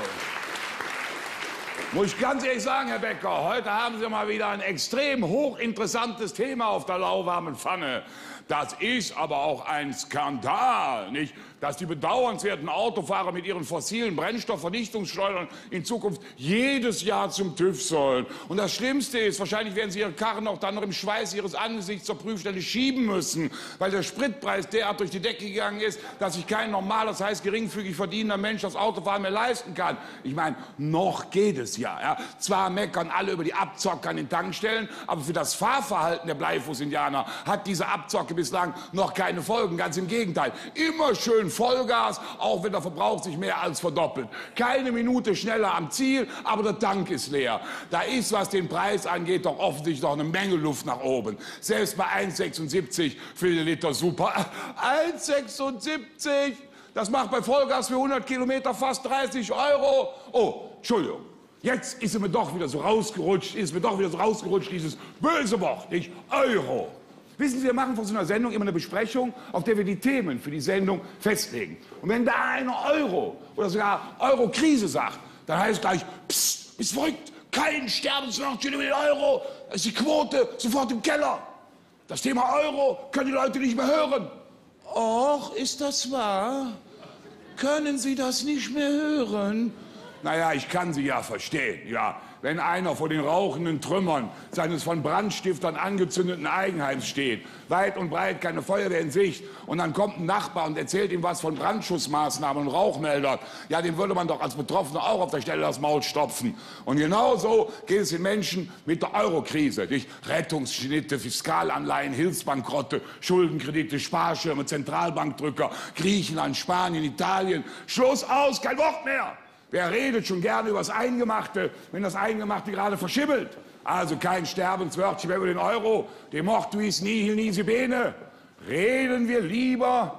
Muss ich ganz ehrlich sagen, Herr Becker, heute haben Sie mal wieder ein extrem hochinteressantes Thema auf der lauwarmen Pfanne. Das ist aber auch ein Skandal, nicht? Dass die bedauernswerten Autofahrer mit ihren fossilen Brennstoffvernichtungsschleudern in Zukunft jedes Jahr zum TÜV sollen. Und das Schlimmste ist, wahrscheinlich werden sie ihre Karren auch dann noch im Schweiß ihres Angesichts zur Prüfstelle schieben müssen, weil der Spritpreis derart durch die Decke gegangen ist, dass sich kein normaler, das heißt geringfügig verdienender Mensch das Autofahren mehr leisten kann. Ich meine, noch geht es ja, ja. Zwar meckern alle über die Abzocke an den Tankstellen, aber für das Fahrverhalten der Bleifuß-Indianer hat diese Abzocke bislang noch keine Folgen. Ganz im Gegenteil. Immer schön Vollgas, auch wenn der Verbrauch sich mehr als verdoppelt. Keine Minute schneller am Ziel, aber der Tank ist leer. Da ist, was den Preis angeht, doch offensichtlich noch eine Menge Luft nach oben. Selbst bei eins Komma sechsundsiebzig für den Liter super. eins Komma sechsundsiebzig! Das macht bei Vollgas für hundert Kilometer fast dreißig Euro. Oh, Entschuldigung. Jetzt ist es mir doch wieder so rausgerutscht, ist mir doch wieder so rausgerutscht, dieses böse Wort, nicht Euro. Wissen Sie, wir machen vor so einer Sendung immer eine Besprechung, auf der wir die Themen für die Sendung festlegen. Und wenn da einer Euro oder sogar Euro-Krise sagt, dann heißt es gleich, psst, ist verrückt, kein Sterbensmörder mit Euro, da ist die Quote sofort im Keller. Das Thema Euro können die Leute nicht mehr hören. Och, ist das wahr? Können Sie das nicht mehr hören? Naja, ich kann Sie ja verstehen, ja. Wenn einer vor den rauchenden Trümmern seines von Brandstiftern angezündeten Eigenheims steht, weit und breit keine Feuerwehr in Sicht, und dann kommt ein Nachbar und erzählt ihm was von Brandschutzmaßnahmen und Rauchmeldern, ja, dem würde man doch als Betroffener auch auf der Stelle das Maul stopfen. Und genau so geht es den Menschen mit der Eurokrise. Nicht? Rettungsschnitte, Fiskalanleihen, Hilfsbankrotte, Schuldenkredite, Sparschirme, Zentralbankdrücker, Griechenland, Spanien, Italien. Schluss aus, kein Wort mehr! Wer redet schon gerne über das Eingemachte, wenn das Eingemachte gerade verschimmelt? Also kein Sterbenswörtchen mehr über den Euro, de mortuis nihil nisi bene. Reden wir lieber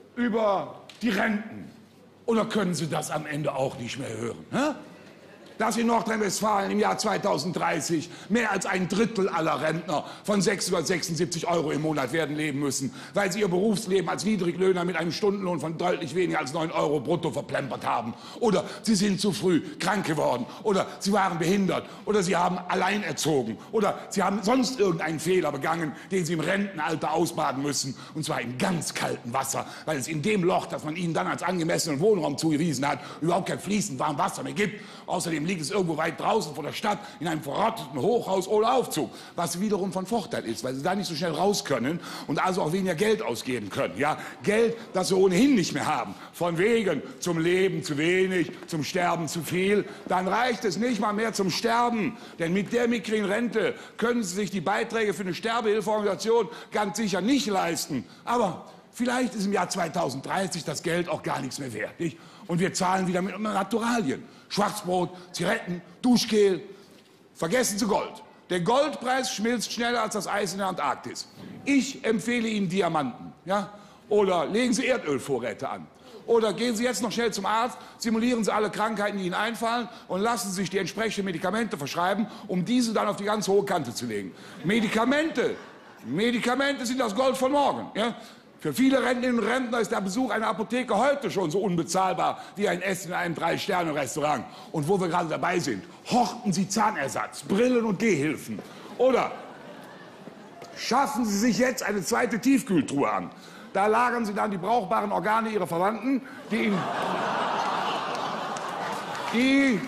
über die Renten. Oder können Sie das am Ende auch nicht mehr hören? Hä? Dass in Nordrhein-Westfalen im Jahr zweitausenddreißig mehr als ein Drittel aller Rentner von sechshundertsechsundsiebzig Euro im Monat werden leben müssen, weil sie ihr Berufsleben als Niedriglöhner mit einem Stundenlohn von deutlich weniger als neun Euro brutto verplempert haben. Oder sie sind zu früh krank geworden. Oder sie waren behindert. Oder sie haben allein erzogen. Oder sie haben sonst irgendeinen Fehler begangen, den sie im Rentenalter ausbaden müssen. Und zwar in ganz kaltem Wasser, weil es in dem Loch, das man ihnen dann als angemessenen Wohnraum zugewiesen hat, überhaupt kein fließend warmes Wasser mehr gibt. Außerdem liegt es irgendwo weit draußen vor der Stadt in einem verrotteten Hochhaus ohne Aufzug, was wiederum von Vorteil ist, weil sie da nicht so schnell raus können und also auch weniger Geld ausgeben können. Ja? Geld, das sie ohnehin nicht mehr haben. Von wegen zum Leben zu wenig, zum Sterben zu viel. Dann reicht es nicht mal mehr zum Sterben, denn mit der mickrigen Rente können sie sich die Beiträge für eine Sterbehilfeorganisation ganz sicher nicht leisten. Aber vielleicht ist im Jahr zweitausenddreißig das Geld auch gar nichts mehr wert, nicht? Und wir zahlen wieder mit Naturalien. Schwarzbrot, Zigaretten, Duschgel. Vergessen Sie Gold. Der Goldpreis schmilzt schneller als das Eis in der Antarktis. Ich empfehle Ihnen Diamanten, ja? Oder legen Sie Erdölvorräte an. Oder gehen Sie jetzt noch schnell zum Arzt, simulieren Sie alle Krankheiten, die Ihnen einfallen und lassen Sie sich die entsprechenden Medikamente verschreiben, um diese dann auf die ganz hohe Kante zu legen. Medikamente, Medikamente sind das Gold von morgen. Ja? Für viele Rentnerinnen und Rentner ist der Besuch einer Apotheke heute schon so unbezahlbar wie ein Essen in einem Drei-Sterne-Restaurant. Und wo wir gerade dabei sind, horten Sie Zahnersatz, Brillen und Gehhilfen. Oder schaffen Sie sich jetzt eine zweite Tiefkühltruhe an. Da lagern Sie dann die brauchbaren Organe Ihrer Verwandten, die Ihnen... Die...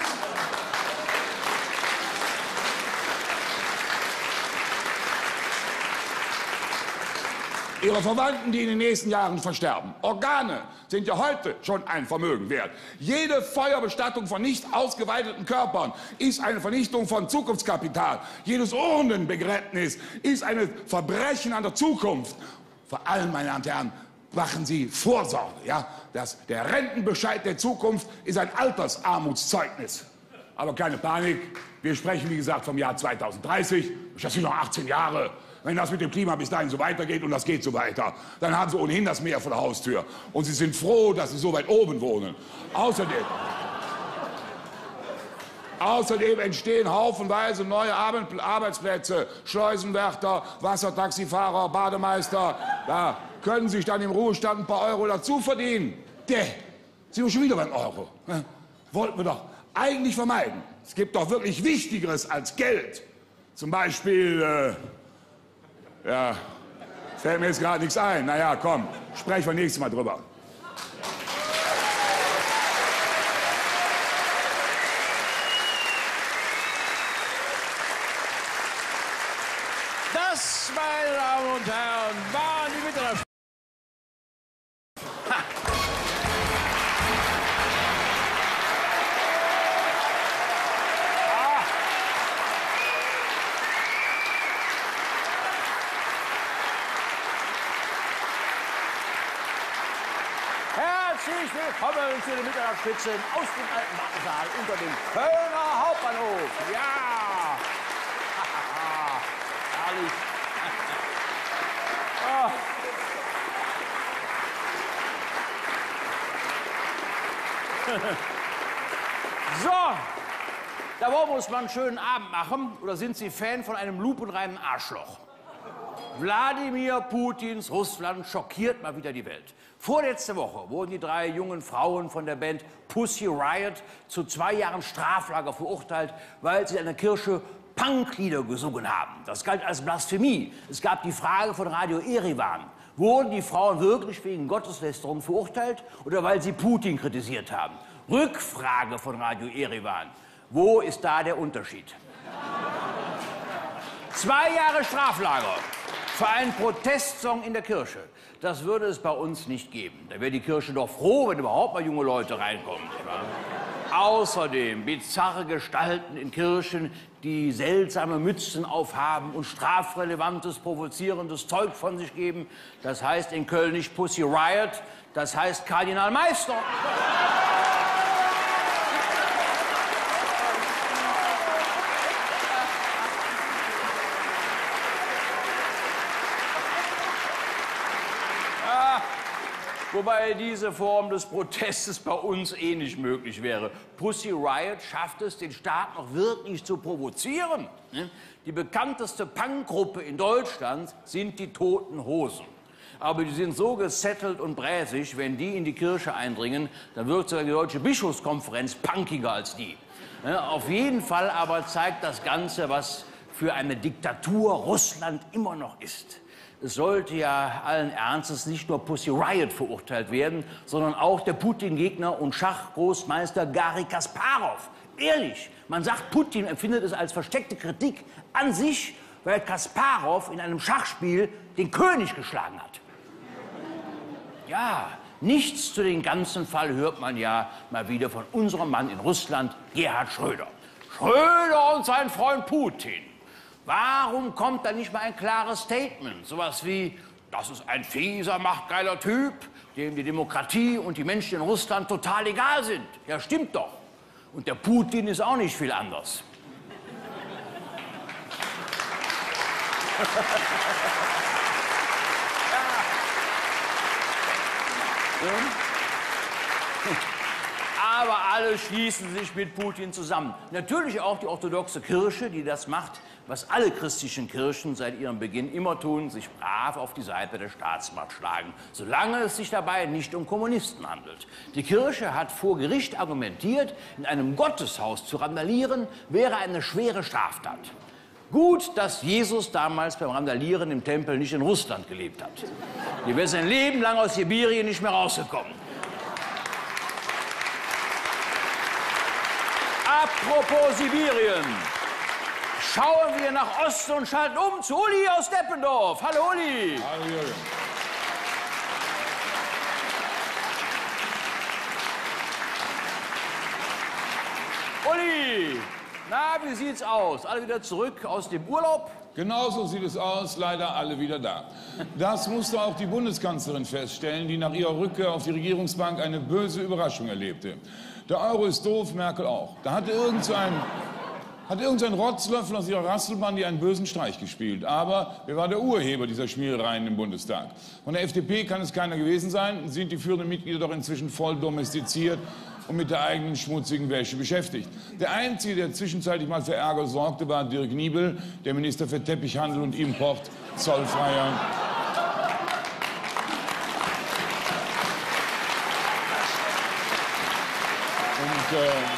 Ihre Verwandten, die in den nächsten Jahren versterben. Organe sind ja heute schon ein Vermögen wert. Jede Feuerbestattung von nicht ausgeweiteten Körpern ist eine Vernichtung von Zukunftskapital. Jedes Urnenbegräbnis ist ein Verbrechen an der Zukunft. Vor allem, meine Damen und Herren, machen Sie Vorsorge. Ja? Das, der Rentenbescheid der Zukunft ist ein Altersarmutszeugnis. Aber keine Panik, wir sprechen, wie gesagt, vom Jahr zweitausenddreißig. Das sind noch achtzehn Jahre. Wenn das mit dem Klima bis dahin so weitergeht, und das geht so weiter, dann haben Sie ohnehin das Meer vor der Haustür. Und Sie sind froh, dass Sie so weit oben wohnen. Außerdem, außerdem entstehen haufenweise neue Arbeitsplätze. Schleusenwärter, Wassertaxifahrer, Bademeister. Da können Sie sich dann im Ruhestand ein paar Euro dazu verdienen. Däh, sind wir schon wieder beim Euro. Wollten wir doch eigentlich vermeiden. Es gibt doch wirklich Wichtigeres als Geld. Zum Beispiel... Äh, Ja, fällt mir jetzt gerade nichts ein. Na ja, komm, sprechen wir nächstes Mal drüber. Das, meine Damen und Herren, waren die Mitteilungen. Herzlich willkommen zu den Mittagsspitzen aus dem alten Wartesaal unter dem Kölner Hauptbahnhof. Ja! Herrlich. Oh. So, da wollen wir uns mal einen schönen Abend machen. Oder sind Sie Fan von einem lupenreinen Arschloch? Wladimir Putins Russland schockiert mal wieder die Welt. Vorletzte Woche wurden die drei jungen Frauen von der Band Pussy Riot zu zwei Jahren Straflager verurteilt, weil sie in einer Kirche Punklieder gesungen haben. Das galt als Blasphemie. Es gab die Frage von Radio Erivan. Wurden die Frauen wirklich wegen Gotteslästerung verurteilt oder weil sie Putin kritisiert haben? Rückfrage von Radio Erivan. Wo ist da der Unterschied? Zwei Jahre Straflager für einen Protestsong in der Kirche. Das würde es bei uns nicht geben. Da wäre die Kirche doch froh, wenn überhaupt mal junge Leute reinkommen. Außerdem bizarre Gestalten in Kirchen, die seltsame Mützen aufhaben und strafrelevantes, provozierendes Zeug von sich geben. Das heißt in Köln nicht Pussy Riot, das heißt Kardinal Meister. Wobei diese Form des Protestes bei uns eh nicht möglich wäre. Pussy Riot schafft es, den Staat noch wirklich zu provozieren. Die bekannteste Punkgruppe in Deutschland sind die Toten Hosen. Aber die sind so gesettelt und bräsig, wenn die in die Kirche eindringen, dann wirkt sogar die Deutsche Bischofskonferenz punkiger als die. Auf jeden Fall aber zeigt das Ganze, was für eine Diktatur Russland immer noch ist. Es sollte ja allen Ernstes nicht nur Pussy Riot verurteilt werden, sondern auch der Putin-Gegner und Schachgroßmeister Garri Kasparov. Ehrlich, man sagt, Putin empfindet es als versteckte Kritik an sich, weil Kasparov in einem Schachspiel den König geschlagen hat. Ja, nichts zu dem ganzen Fall hört man ja mal wieder von unserem Mann in Russland, Gerhard Schröder. Schröder und sein Freund Putin. Warum kommt da nicht mal ein klares Statement? Sowas wie, das ist ein fieser, machtgeiler Typ, dem die Demokratie und die Menschen in Russland total egal sind. Ja, stimmt doch. Und der Putin ist auch nicht viel anders. Aber alle schließen sich mit Putin zusammen. Natürlich auch die orthodoxe Kirche, die das macht, was alle christlichen Kirchen seit ihrem Beginn immer tun, sich brav auf die Seite der Staatsmacht schlagen, solange es sich dabei nicht um Kommunisten handelt. Die Kirche hat vor Gericht argumentiert, in einem Gotteshaus zu randalieren, wäre eine schwere Straftat. Gut, dass Jesus damals beim Randalieren im Tempel nicht in Russland gelebt hat. Hier wäre sein Leben lang aus Sibirien nicht mehr rausgekommen. Apropos Sibirien. Schauen wir nach Osten und schalten um zu Uli aus Deppendorf. Hallo Uli. Hallo Jürgen. Uli, na, wie sieht's aus? Alle wieder zurück aus dem Urlaub? Genauso sieht es aus, leider alle wieder da. Das musste auch die Bundeskanzlerin feststellen, die nach ihrer Rückkehr auf die Regierungsbank eine böse Überraschung erlebte. Der Euro ist doof, Merkel auch. Da hatte irgend so ein, hat irgend so ein Rotzlöffel aus ihrer Rasselbahn die einen bösen Streich gespielt. Aber wer war der Urheber dieser Schmierereien im Bundestag? Von der F D P kann es keiner gewesen sein, sind die führenden Mitglieder doch inzwischen voll domestiziert und mit der eigenen schmutzigen Wäsche beschäftigt. Der Einzige, der zwischenzeitlich mal für Ärger sorgte, war Dirk Niebel, der Minister für Teppichhandel und Import, zollfreier. Und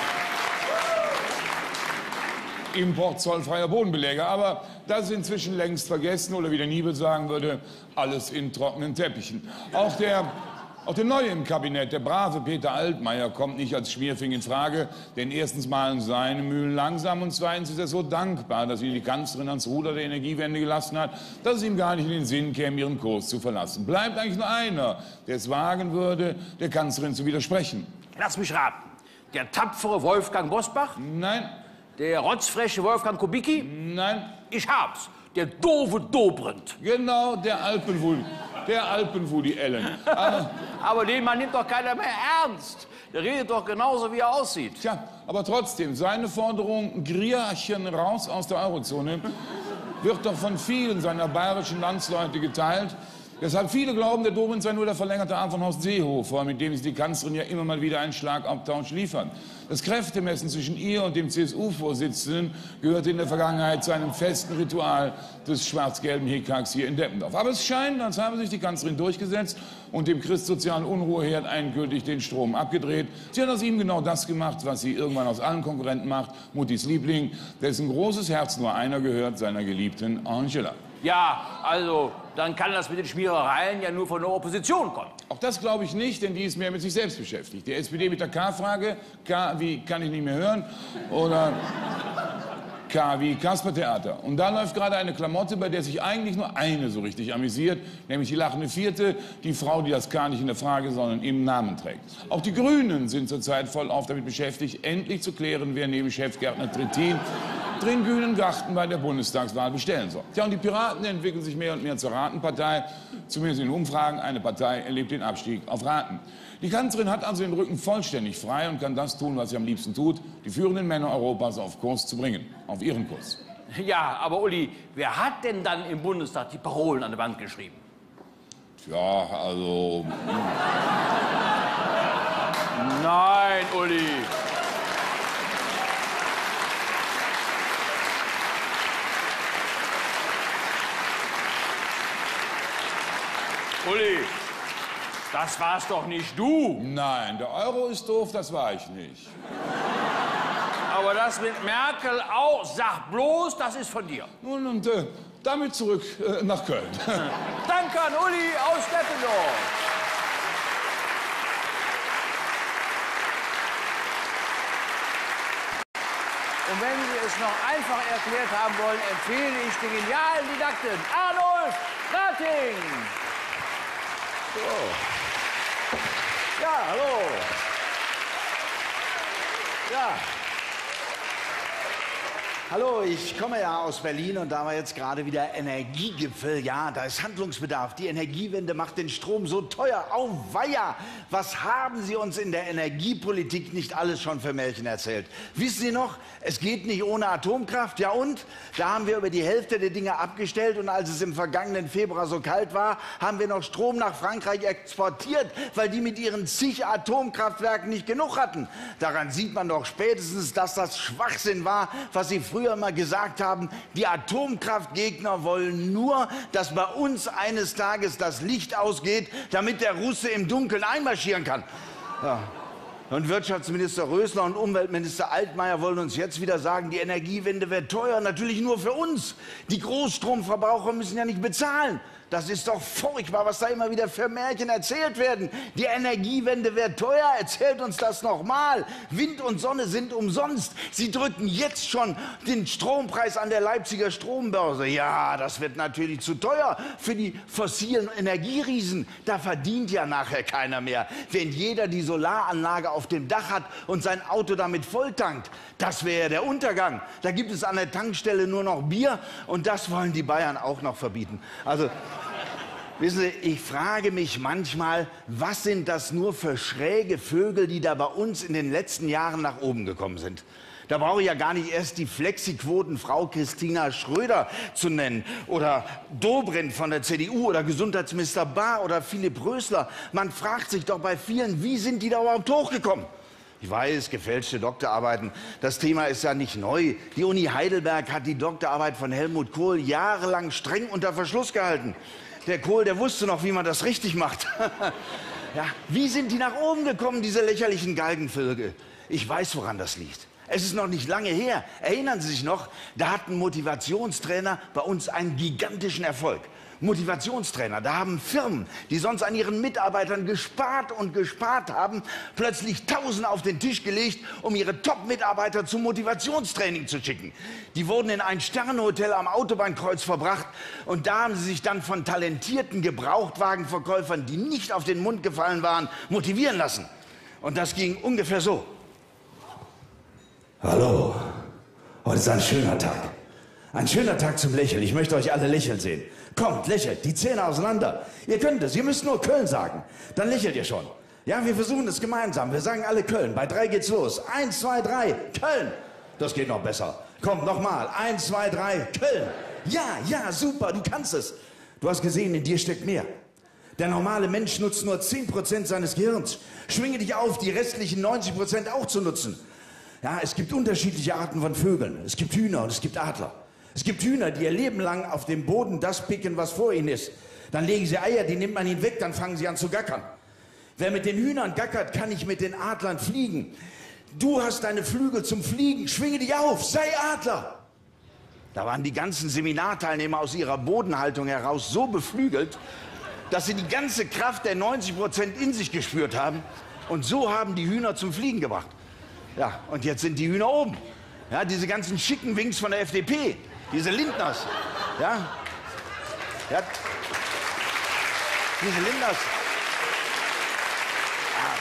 äh, Import zollfreier Bodenbeläge. Aber das ist inzwischen längst vergessen, oder wie der Niebel sagen würde, alles in trockenen Teppichen. Auch der Auch der Neue im Kabinett, der brave Peter Altmaier, kommt nicht als Schmierfing in Frage, denn erstens malen seine Mühlen langsam und zweitens ist er so dankbar, dass ihn die Kanzlerin ans Ruder der Energiewende gelassen hat, dass es ihm gar nicht in den Sinn käme, ihren Kurs zu verlassen. Bleibt eigentlich nur einer, der es wagen würde, der Kanzlerin zu widersprechen. Lass mich raten. Der tapfere Wolfgang Bosbach? Nein, Der rotzfreche Wolfgang Kubicki? nein, Ich hab's. Der doofe Dobrindt. genau der Alpenwudi, der Alpenwudi Ellen. Aber, Aber den Mann nimmt doch keiner mehr ernst. Der redet doch genauso, wie er aussieht. tja, aber trotzdem, seine Forderung, Griechen raus aus der Eurozone, wird doch von vielen seiner bayerischen Landsleute geteilt. Deshalb viele glauben, der Dobrindt sei nur der verlängerte Arm von Horst Seehofer, mit dem sich die Kanzlerin ja immer mal wieder einen Schlagabtausch liefert. Das Kräftemessen zwischen ihr und dem C S U-Vorsitzenden gehörte in der Vergangenheit zu einem festen Ritual des schwarz-gelben Hickhacks hier in Deppendorf. Aber es scheint, als habe sich die Kanzlerin durchgesetzt und dem christsozialen Unruheherd endgültig den Strom abgedreht. Sie hat aus ihm genau das gemacht, was sie irgendwann aus allen Konkurrenten macht, Muttis Liebling, dessen großes Herz nur einer gehört, seiner geliebten Angela. Ja, also, dann kann das mit den Schmierereien ja nur von der Opposition kommen. Auch das glaube ich nicht, denn die ist mehr mit sich selbst beschäftigt. Die S P D mit der K-Frage, K wie kann ich nicht mehr hören, oder K wie Kaspertheater. Und da läuft gerade eine Klamotte, bei der sich eigentlich nur eine so richtig amüsiert, nämlich die lachende Vierte, die Frau, die das K nicht in der Frage, sondern im Namen trägt. Auch die Grünen sind zurzeit vollauf damit beschäftigt, endlich zu klären, wer neben Chefgärtner Trittin den grünen Garten bei der Bundestagswahl bestellen soll. Tja, und die Piraten entwickeln sich mehr und mehr zur Ratenpartei. Zumindest in Umfragen. Eine Partei erlebt den Abstieg auf Raten. Die Kanzlerin hat also den Rücken vollständig frei und kann das tun, was sie am liebsten tut, die führenden Männer Europas auf Kurs zu bringen. Auf ihren Kurs. Ja, aber Uli, wer hat denn dann im Bundestag die Parolen an die Wand geschrieben? Tja, also... Nein, Uli. Uli, das war's doch nicht du. Nein, der Euro ist doof, das war ich nicht. Aber das mit Merkel auch, sag bloß, das ist von dir. Nun, und äh, damit zurück äh, nach Köln. Danke an Uli aus Deppendorf. Und wenn Sie es noch einfach erklärt haben wollen, empfehle ich den genialen Didakten Arnulf Rating. So. Ja, hallo. Ja. Hallo, ich komme ja aus Berlin und da war jetzt gerade wieder Energiegipfel. Ja, da ist Handlungsbedarf. Die Energiewende macht den Strom so teuer. Auweia! Was haben Sie uns in der Energiepolitik nicht alles schon für Märchen erzählt? Wissen Sie noch, es geht nicht ohne Atomkraft? Ja und? Da haben wir über die Hälfte der Dinge abgestellt und als es im vergangenen Februar so kalt war, haben wir noch Strom nach Frankreich exportiert, weil die mit ihren zig Atomkraftwerken nicht genug hatten. Daran sieht man doch spätestens, dass das Schwachsinn war, was Sie früher früher mal gesagt haben, die Atomkraftgegner wollen nur, dass bei uns eines Tages das Licht ausgeht, damit der Russe im Dunkeln einmarschieren kann. Ja. Und Wirtschaftsminister Rösler und Umweltminister Altmaier wollen uns jetzt wieder sagen, die Energiewende wird teuer, natürlich nur für uns. Die Großstromverbraucher müssen ja nicht bezahlen. Das ist doch furchtbar, was da immer wieder für Märchen erzählt werden. Die Energiewende wird teuer, erzählt uns das nochmal. Wind und Sonne sind umsonst. Sie drücken jetzt schon den Strompreis an der Leipziger Strombörse. Ja, das wird natürlich zu teuer für die fossilen Energieriesen. Da verdient ja nachher keiner mehr, wenn jeder die Solaranlage auf dem Dach hat und sein Auto damit volltankt. Das wäre der Untergang. Da gibt es an der Tankstelle nur noch Bier und das wollen die Bayern auch noch verbieten. Also wissen Sie, ich frage mich manchmal, was sind das nur für schräge Vögel, die da bei uns in den letzten Jahren nach oben gekommen sind? Da brauche ich ja gar nicht erst die Flexiquotenfrau Christina Schröder zu nennen oder Dobrindt von der C D U oder Gesundheitsminister Bahr oder Philipp Rösler. Man fragt sich doch bei vielen, wie sind die da überhaupt hochgekommen? Ich weiß, gefälschte Doktorarbeiten, das Thema ist ja nicht neu. Die Uni Heidelberg hat die Doktorarbeit von Helmut Kohl jahrelang streng unter Verschluss gehalten. Der Kohl, der wusste noch, wie man das richtig macht. Ja, wie sind die nach oben gekommen, diese lächerlichen Galgenvögel? Ich weiß, woran das liegt. Es ist noch nicht lange her. Erinnern Sie sich noch, da hatten Motivationstrainer bei uns einen gigantischen Erfolg. Motivationstrainer, da haben Firmen, die sonst an ihren Mitarbeitern gespart und gespart haben, plötzlich Tausende auf den Tisch gelegt, um ihre Top-Mitarbeiter zum Motivationstraining zu schicken. Die wurden in ein Sternenhotel am Autobahnkreuz verbracht und da haben sie sich dann von talentierten Gebrauchtwagenverkäufern, die nicht auf den Mund gefallen waren, motivieren lassen. Und das ging ungefähr so. Hallo, heute ist ein schöner Tag. Ein schöner Tag zum Lächeln. Ich möchte euch alle lächeln sehen. Kommt, lächelt, die Zähne auseinander. Ihr könnt es, ihr müsst nur Köln sagen. Dann lächelt ihr schon. Ja, wir versuchen es gemeinsam. Wir sagen alle Köln. Bei drei geht's los. Eins, zwei, drei, Köln. Das geht noch besser. Kommt nochmal. Eins, zwei, drei, Köln. Ja, ja, super, du kannst es. Du hast gesehen, in dir steckt mehr. Der normale Mensch nutzt nur zehn Prozent seines Gehirns. Schwinge dich auf, die restlichen neunzig Prozent auch zu nutzen. Ja, es gibt unterschiedliche Arten von Vögeln. Es gibt Hühner und es gibt Adler. Es gibt Hühner, die ihr Leben lang auf dem Boden das picken, was vor ihnen ist. Dann legen sie Eier, die nimmt man ihnen weg, dann fangen sie an zu gackern. Wer mit den Hühnern gackert, kann nicht mit den Adlern fliegen. Du hast deine Flügel zum Fliegen, schwinge dich auf, sei Adler. Da waren die ganzen Seminarteilnehmer aus ihrer Bodenhaltung heraus so beflügelt, dass sie die ganze Kraft der neunzig Prozent in sich gespürt haben. Und so haben die Hühner zum Fliegen gebracht. Ja, und jetzt sind die Hühner oben. Ja, diese ganzen schicken Wings von der F D P, diese Lindners. Ja, ja. Diese Lindners. Ja.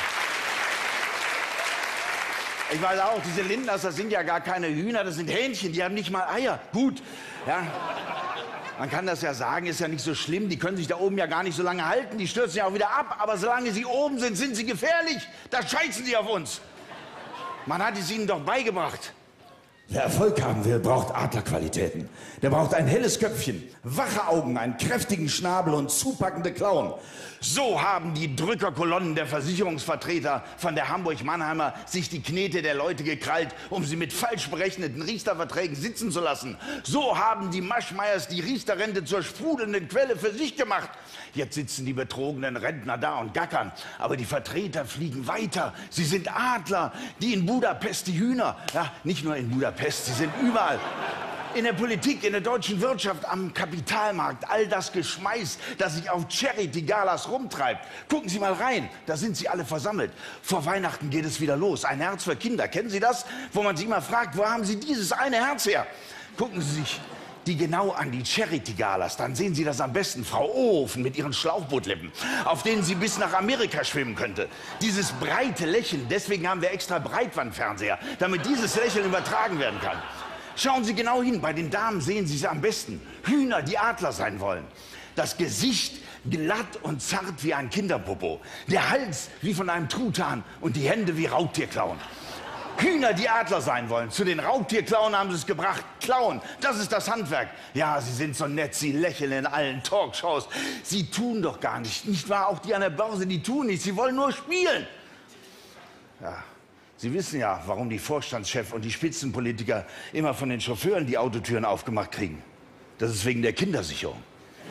Ich weiß auch, diese Lindners, das sind ja gar keine Hühner, das sind Hähnchen, die haben nicht mal Eier. Gut, ja. Man kann das ja sagen, ist ja nicht so schlimm, die können sich da oben ja gar nicht so lange halten, die stürzen ja auch wieder ab, aber solange sie oben sind, sind sie gefährlich, da scheißen sie auf uns. Man hat es ihnen doch beigebracht. Wer Erfolg haben will, braucht Adlerqualitäten. Der braucht ein helles Köpfchen, wache Augen, einen kräftigen Schnabel und zupackende Klauen. So haben die Drückerkolonnen der Versicherungsvertreter von der Hamburg-Mannheimer sich die Knete der Leute gekrallt, um sie mit falsch berechneten Riester-Verträgen sitzen zu lassen. So haben die Maschmeyers die Riester-Rente zur sprudelnden Quelle für sich gemacht. Jetzt sitzen die betrogenen Rentner da und gackern. Aber die Vertreter fliegen weiter. Sie sind Adler, die in Budapest die Hühner. Ja, nicht nur in Budapest, sie sind überall. In der Politik, in der deutschen Wirtschaft, am Kapitalmarkt, all das Geschmeiß, das sich auf Charity-Galas rumtreibt. Gucken Sie mal rein, da sind sie alle versammelt. Vor Weihnachten geht es wieder los. Ein Herz für Kinder, kennen Sie das? Wo man sich immer fragt, wo haben Sie dieses eine Herz her? Gucken Sie sich die genau an, die Charity-Galas. Dann sehen Sie das am besten. Frau Ohofen mit ihren Schlauchbootlippen, auf denen sie bis nach Amerika schwimmen könnte. Dieses breite Lächeln, deswegen haben wir extra Breitbandfernseher, damit dieses Lächeln übertragen werden kann. Schauen Sie genau hin, bei den Damen sehen Sie es am besten. Hühner, die Adler sein wollen. Das Gesicht glatt und zart wie ein Kinderpopo. Der Hals wie von einem Truthahn und die Hände wie Raubtierklauen. Hühner, die Adler sein wollen. Zu den Raubtierklauen haben sie es gebracht. Klauen, das ist das Handwerk. Ja, sie sind so nett, sie lächeln in allen Talkshows. Sie tun doch gar nicht. Nicht wahr? Auch die an der Börse, die tun nichts. Sie wollen nur spielen. Ja, Sie wissen ja, warum die Vorstandschef und die Spitzenpolitiker immer von den Chauffeuren die Autotüren aufgemacht kriegen. Das ist wegen der Kindersicherung.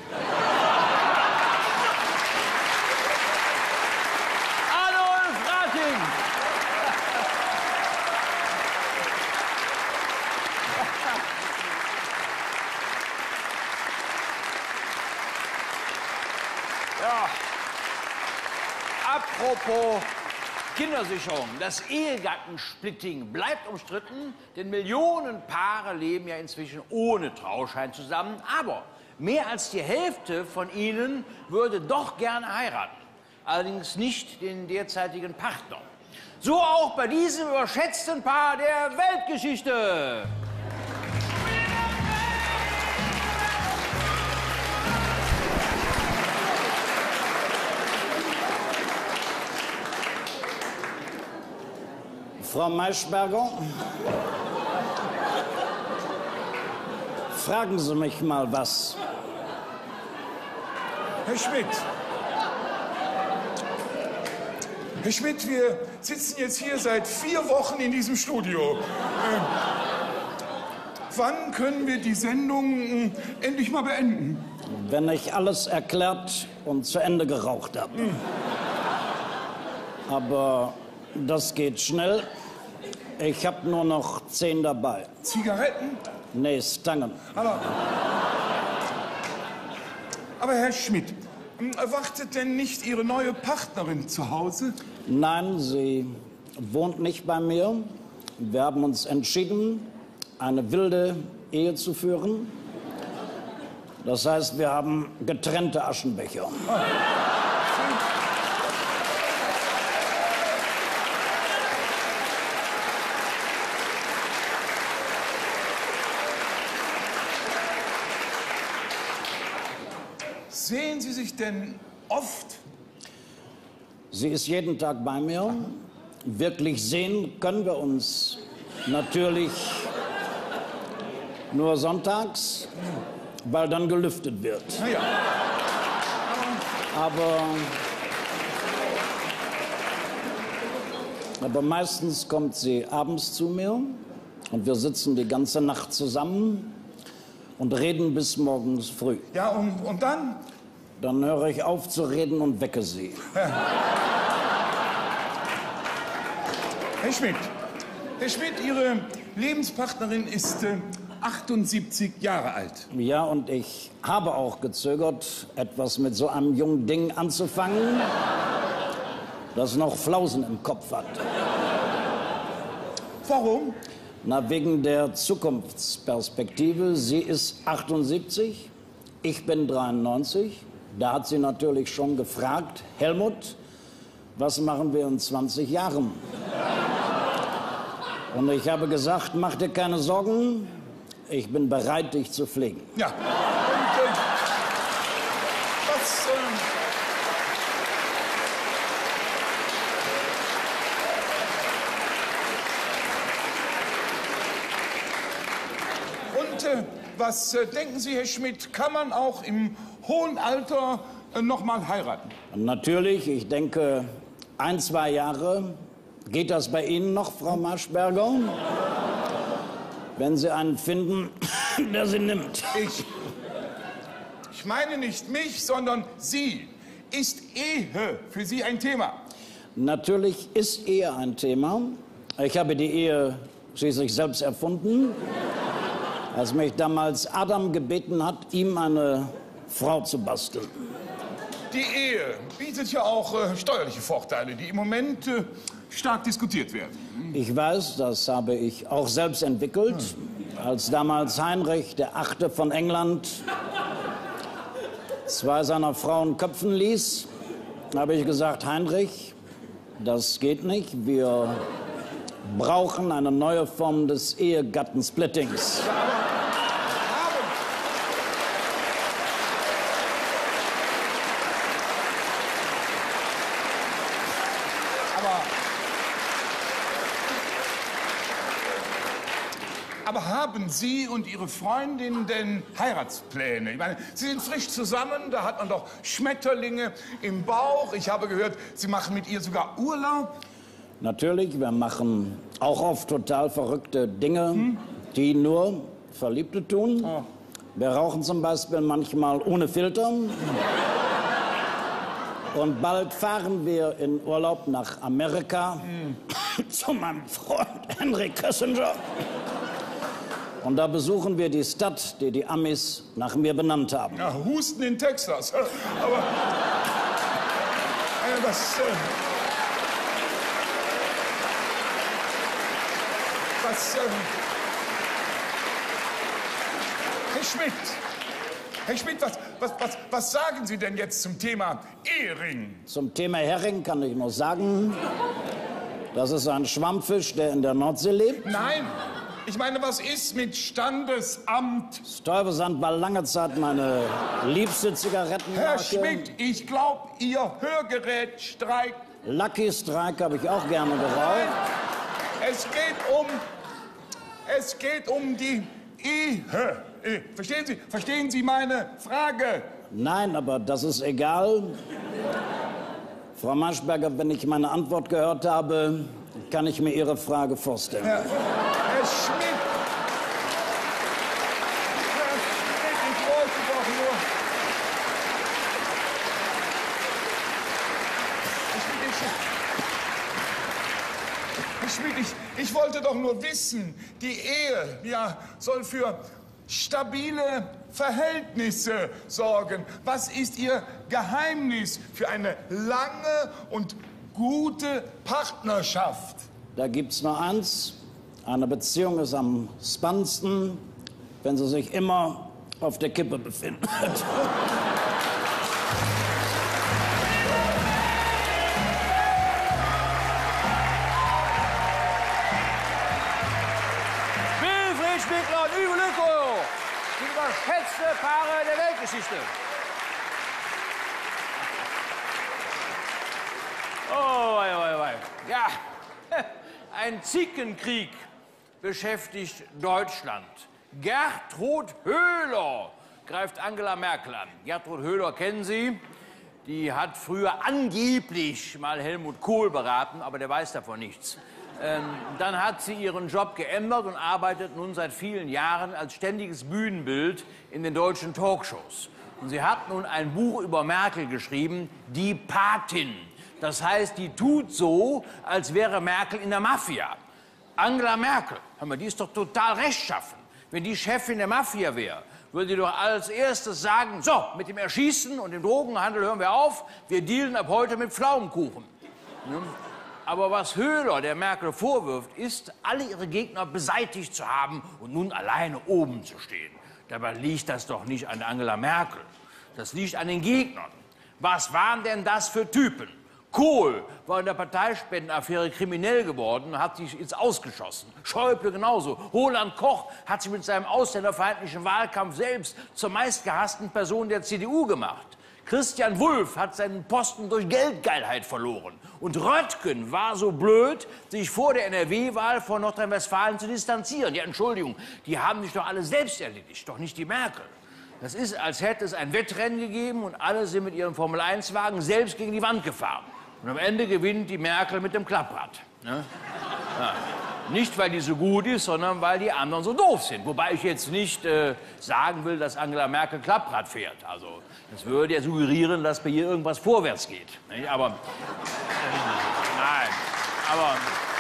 Ja, apropos Kindersicherung. Das Ehegattensplitting bleibt umstritten, denn Millionen Paare leben ja inzwischen ohne Trauschein zusammen. Aber mehr als die Hälfte von ihnen würde doch gerne heiraten. Allerdings nicht den derzeitigen Partner. So auch bei diesem überschätzten Paar der Weltgeschichte. Frau Maischberger, fragen Sie mich mal was. Herr Schmidt. Herr Schmidt, wir sitzen jetzt hier seit vier Wochen in diesem Studio. Ähm, wann können wir die Sendung äh, endlich mal beenden? Wenn ich alles erklärt und zu Ende geraucht habe. Hm. Aber das geht schnell. Ich habe nur noch zehn dabei. Zigaretten? Nee, Stangen. Aber, aber Herr Schmidt, wartet denn nicht Ihre neue Partnerin zu Hause? Nein, sie wohnt nicht bei mir. Wir haben uns entschieden, eine wilde Ehe zu führen. Das heißt, wir haben getrennte Aschenbecher. Oh. Sehen Sie sich denn oft? Sie ist jeden Tag bei mir. Wirklich sehen können wir uns natürlich nur sonntags, weil dann gelüftet wird. Na ja. Aber, aber meistens kommt sie abends zu mir und wir sitzen die ganze Nacht zusammen und reden bis morgens früh. Ja, und, und dann? Dann höre ich auf zu reden und wecke sie. Ja. Herr Schmidt, Herr Schmidt, Ihre Lebenspartnerin ist äh, achtundsiebzig Jahre alt. Ja, und ich habe auch gezögert, etwas mit so einem jungen Ding anzufangen, das noch Flausen im Kopf hat. Warum? Na, wegen der Zukunftsperspektive. Sie ist achtundsiebzig, ich bin dreiundneunzig. Da hat sie natürlich schon gefragt, Helmut, was machen wir in zwanzig Jahren? Und ich habe gesagt, mach dir keine Sorgen, ich bin bereit, dich zu pflegen. Ja. Und, äh, was, äh, und äh, was äh, denken Sie, Herr Schmidt, kann man auch im hohen Alter äh, noch mal heiraten? Natürlich, ich denke, ein, zwei Jahre. Geht das bei Ihnen noch, Frau Maischberger? Wenn Sie einen finden, der Sie nimmt. Ich, ich meine nicht mich, sondern Sie. Ist Ehe für Sie ein Thema? Natürlich ist Ehe ein Thema. Ich habe die Ehe schließlich selbst erfunden, als mich damals Adam gebeten hat, ihm eine Frau zu basteln. Die Ehe bietet ja auch äh, steuerliche Vorteile, die im Moment äh, stark diskutiert werden. Ich weiß, das habe ich auch selbst entwickelt, als damals Heinrich der Achte von England zwei seiner Frauen köpfen ließ. Habe ich gesagt, Heinrich, das geht nicht. Wir brauchen eine neue Form des Ehegattensplittings. Aber haben Sie und Ihre Freundin denn Heiratspläne? Ich meine, Sie sind frisch zusammen, da hat man doch Schmetterlinge im Bauch. Ich habe gehört, Sie machen mit ihr sogar Urlaub. Natürlich, wir machen auch oft total verrückte Dinge, hm? die nur Verliebte tun. Oh. Wir rauchen zum Beispiel manchmal ohne Filter. Und bald fahren wir in Urlaub nach Amerika hm. zu meinem Freund Henry Kissinger. Und da besuchen wir die Stadt, die die Amis nach mir benannt haben. Ja, Houston in Texas. Aber äh, das, äh, das, äh, Herr Schmidt, Herr Schmidt, was, was, was, was sagen Sie denn jetzt zum Thema Ehering? Zum Thema Hering kann ich nur sagen, das ist ein Schwammfisch, der in der Nordsee lebt. Nein. Ich meine, was ist mit Standesamt? Stuyvesant war lange Zeit meine liebste Zigarettenmarke. Herr Schmidt, ich glaube, Ihr Hörgerät streikt. Lucky Strike habe ich auch gerne geraucht. Es geht um... Es geht um die Ehe. Verstehen Sie? Verstehen Sie meine Frage? Nein, aber das ist egal. Frau Maischberger, wenn ich meine Antwort gehört habe, kann ich mir Ihre Frage vorstellen. Ja. Herr Schmidt, Herr Schmidt, ich wollte doch nur... Herr Schmidt, ich, ich wollte doch nur wissen, die Ehe, ja, soll für stabile Verhältnisse sorgen. Was ist Ihr Geheimnis für eine lange und gute Partnerschaft? Da gibt's nur eins. Eine Beziehung ist am spannendsten, wenn sie sich immer auf der Kippe befindet. Wilfried Spiegler und Uwe Lücko, die überschätzte Paare der Weltgeschichte. Oh, wei, wei, wei. Ja, ein Zickenkrieg beschäftigt Deutschland. Gertrud Höhler greift Angela Merkel an. Gertrud Höhler kennen Sie. Die hat früher angeblich mal Helmut Kohl beraten, aber der weiß davon nichts. Ähm, dann hat sie ihren Job geändert und arbeitet nun seit vielen Jahren als ständiges Bühnenbild in den deutschen Talkshows. Und sie hat nun ein Buch über Merkel geschrieben, Die Patin. Das heißt, die tut so, als wäre Merkel in der Mafia. Angela Merkel, hör mal, die ist doch total rechtschaffen. Wenn die Chefin der Mafia wäre, würde die doch als erstes sagen, so, mit dem Erschießen und dem Drogenhandel hören wir auf, wir dealen ab heute mit Pflaumenkuchen. Ja? Aber was Höhler der Merkel vorwirft, ist, alle ihre Gegner beseitigt zu haben und nun alleine oben zu stehen. Dabei liegt das doch nicht an Angela Merkel. Das liegt an den Gegnern. Was waren denn das für Typen? Kohl war in der Parteispendenaffäre kriminell geworden und hat sich ins Ausgeschossen. Schäuble genauso. Roland Koch hat sich mit seinem ausländerfeindlichen Wahlkampf selbst zur meistgehassten Person der C D U gemacht. Christian Wulff hat seinen Posten durch Geldgeilheit verloren. Und Röttgen war so blöd, sich vor der N R W-Wahl von Nordrhein-Westfalen zu distanzieren. Ja, Entschuldigung, die haben sich doch alle selbst erledigt, doch nicht die Merkel. Das ist, als hätte es ein Wettrennen gegeben und alle sind mit ihren Formel eins Wagen selbst gegen die Wand gefahren. Und am Ende gewinnt die Merkel mit dem Klapprad. Ne? Ja. Nicht, weil die so gut ist, sondern weil die anderen so doof sind. Wobei ich jetzt nicht äh, sagen will, dass Angela Merkel Klapprad fährt. Also, das würde ja suggerieren, dass bei ihr irgendwas vorwärts geht. Nicht? Aber, äh, nein, aber...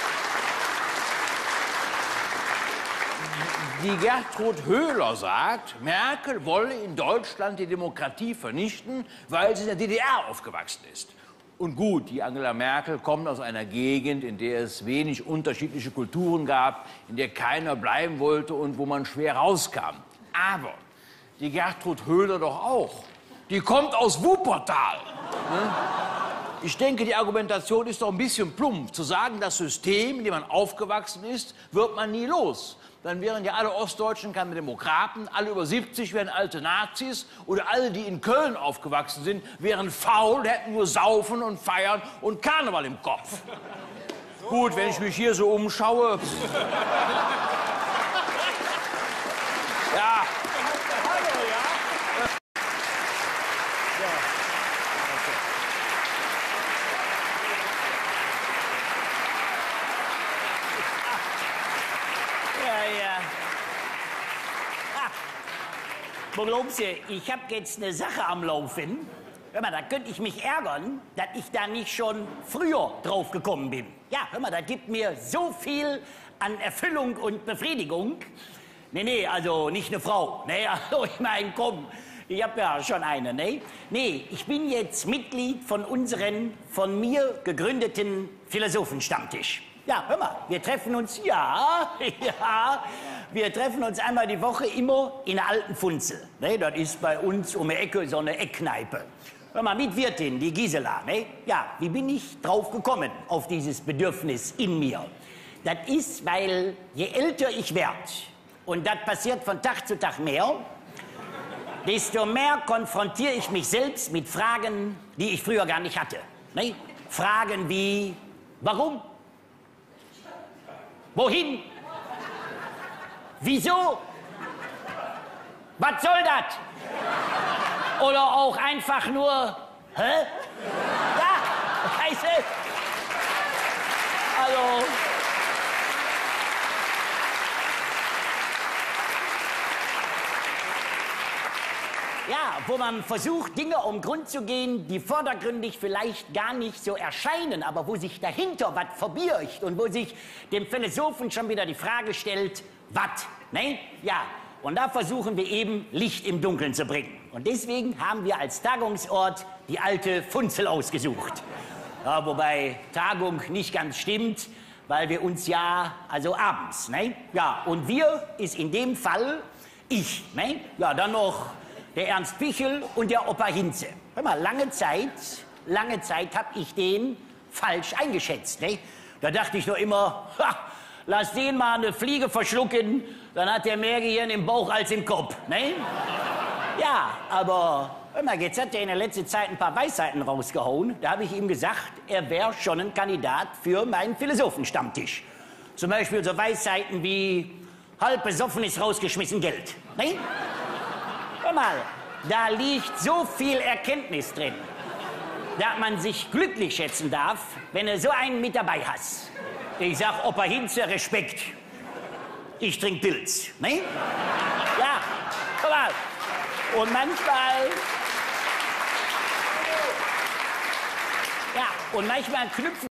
Die Gertrud Höhler sagt, Merkel wolle in Deutschland die Demokratie vernichten, weil sie in der D D R aufgewachsen ist. Und gut, die Angela Merkel kommt aus einer Gegend, in der es wenig unterschiedliche Kulturen gab, in der keiner bleiben wollte und wo man schwer rauskam. Aber die Gertrud Höhler doch auch. Die kommt aus Wuppertal. Ne? Ich denke, die Argumentation ist doch ein bisschen plump. Zu sagen, das System, in dem man aufgewachsen ist, wird man nie los. Dann wären ja alle Ostdeutschen keine Demokraten, alle über siebzig wären alte Nazis oder alle, die in Köln aufgewachsen sind, wären faul, hätten nur Saufen und Feiern und Karneval im Kopf. Gut, wenn ich mich hier so umschaue... ja... Wo glaubst du, ich habe jetzt eine Sache am Laufen. Hör mal, da könnte ich mich ärgern, dass ich da nicht schon früher drauf gekommen bin. Ja, hör mal, das gibt mir so viel an Erfüllung und Befriedigung. Nee, nee, also nicht eine Frau. Nee, also ich meine, komm, ich habe ja schon eine, ne? Nee, ich bin jetzt Mitglied von unserem von mir gegründeten Philosophenstammtisch. Ja, hör mal, wir treffen uns, ja, ja, wir treffen uns einmal die Woche immer in der alten Funzel. Ne, das ist bei uns um die Ecke so eine Eckkneipe. Hör mal, mit Wirtin, die Gisela, ne? Ja, wie bin ich drauf gekommen, auf dieses Bedürfnis in mir? Das ist, weil je älter ich werde, und das passiert von Tag zu Tag mehr, desto mehr konfrontiere ich mich selbst mit Fragen, die ich früher gar nicht hatte. Ne? Fragen wie, warum? Wohin? Wieso? Was soll das? Oder auch einfach nur, hä? Ja, weißt du? Also... Ja, wo man versucht, Dinge um Grund zu gehen, die vordergründig vielleicht gar nicht so erscheinen, aber wo sich dahinter was verbirgt und wo sich dem Philosophen schon wieder die Frage stellt, was, ne? Ja, und da versuchen wir eben Licht im Dunkeln zu bringen. Und deswegen haben wir als Tagungsort die alte Funzel ausgesucht. Ja, wobei Tagung nicht ganz stimmt, weil wir uns ja, also abends, ne? Ja, und wir ist in dem Fall ich, ne? Ja, dann noch der Ernst Pichel und der Opa Hinze. Hör mal, lange Zeit, lange Zeit habe ich den falsch eingeschätzt, ne? Da dachte ich nur immer, ha, lass den mal eine Fliege verschlucken, dann hat der mehr Gehirn im Bauch als im Kopf, ne? Ja, aber hör mal, jetzt hat er in der letzten Zeit ein paar Weisheiten rausgehauen. Da habe ich ihm gesagt, er wäre schon ein Kandidat für meinen Philosophenstammtisch. Zum Beispiel so Weisheiten wie, halb besoffen ist rausgeschmissen Geld, ne? Hör mal, da liegt so viel Erkenntnis drin, dass man sich glücklich schätzen darf, wenn du so einen mit dabei hast. Ich sag Opa Hinze, Respekt. Ich trink Pilz, ne? Ja, hör mal. Und manchmal... Ja, und manchmal knüpfen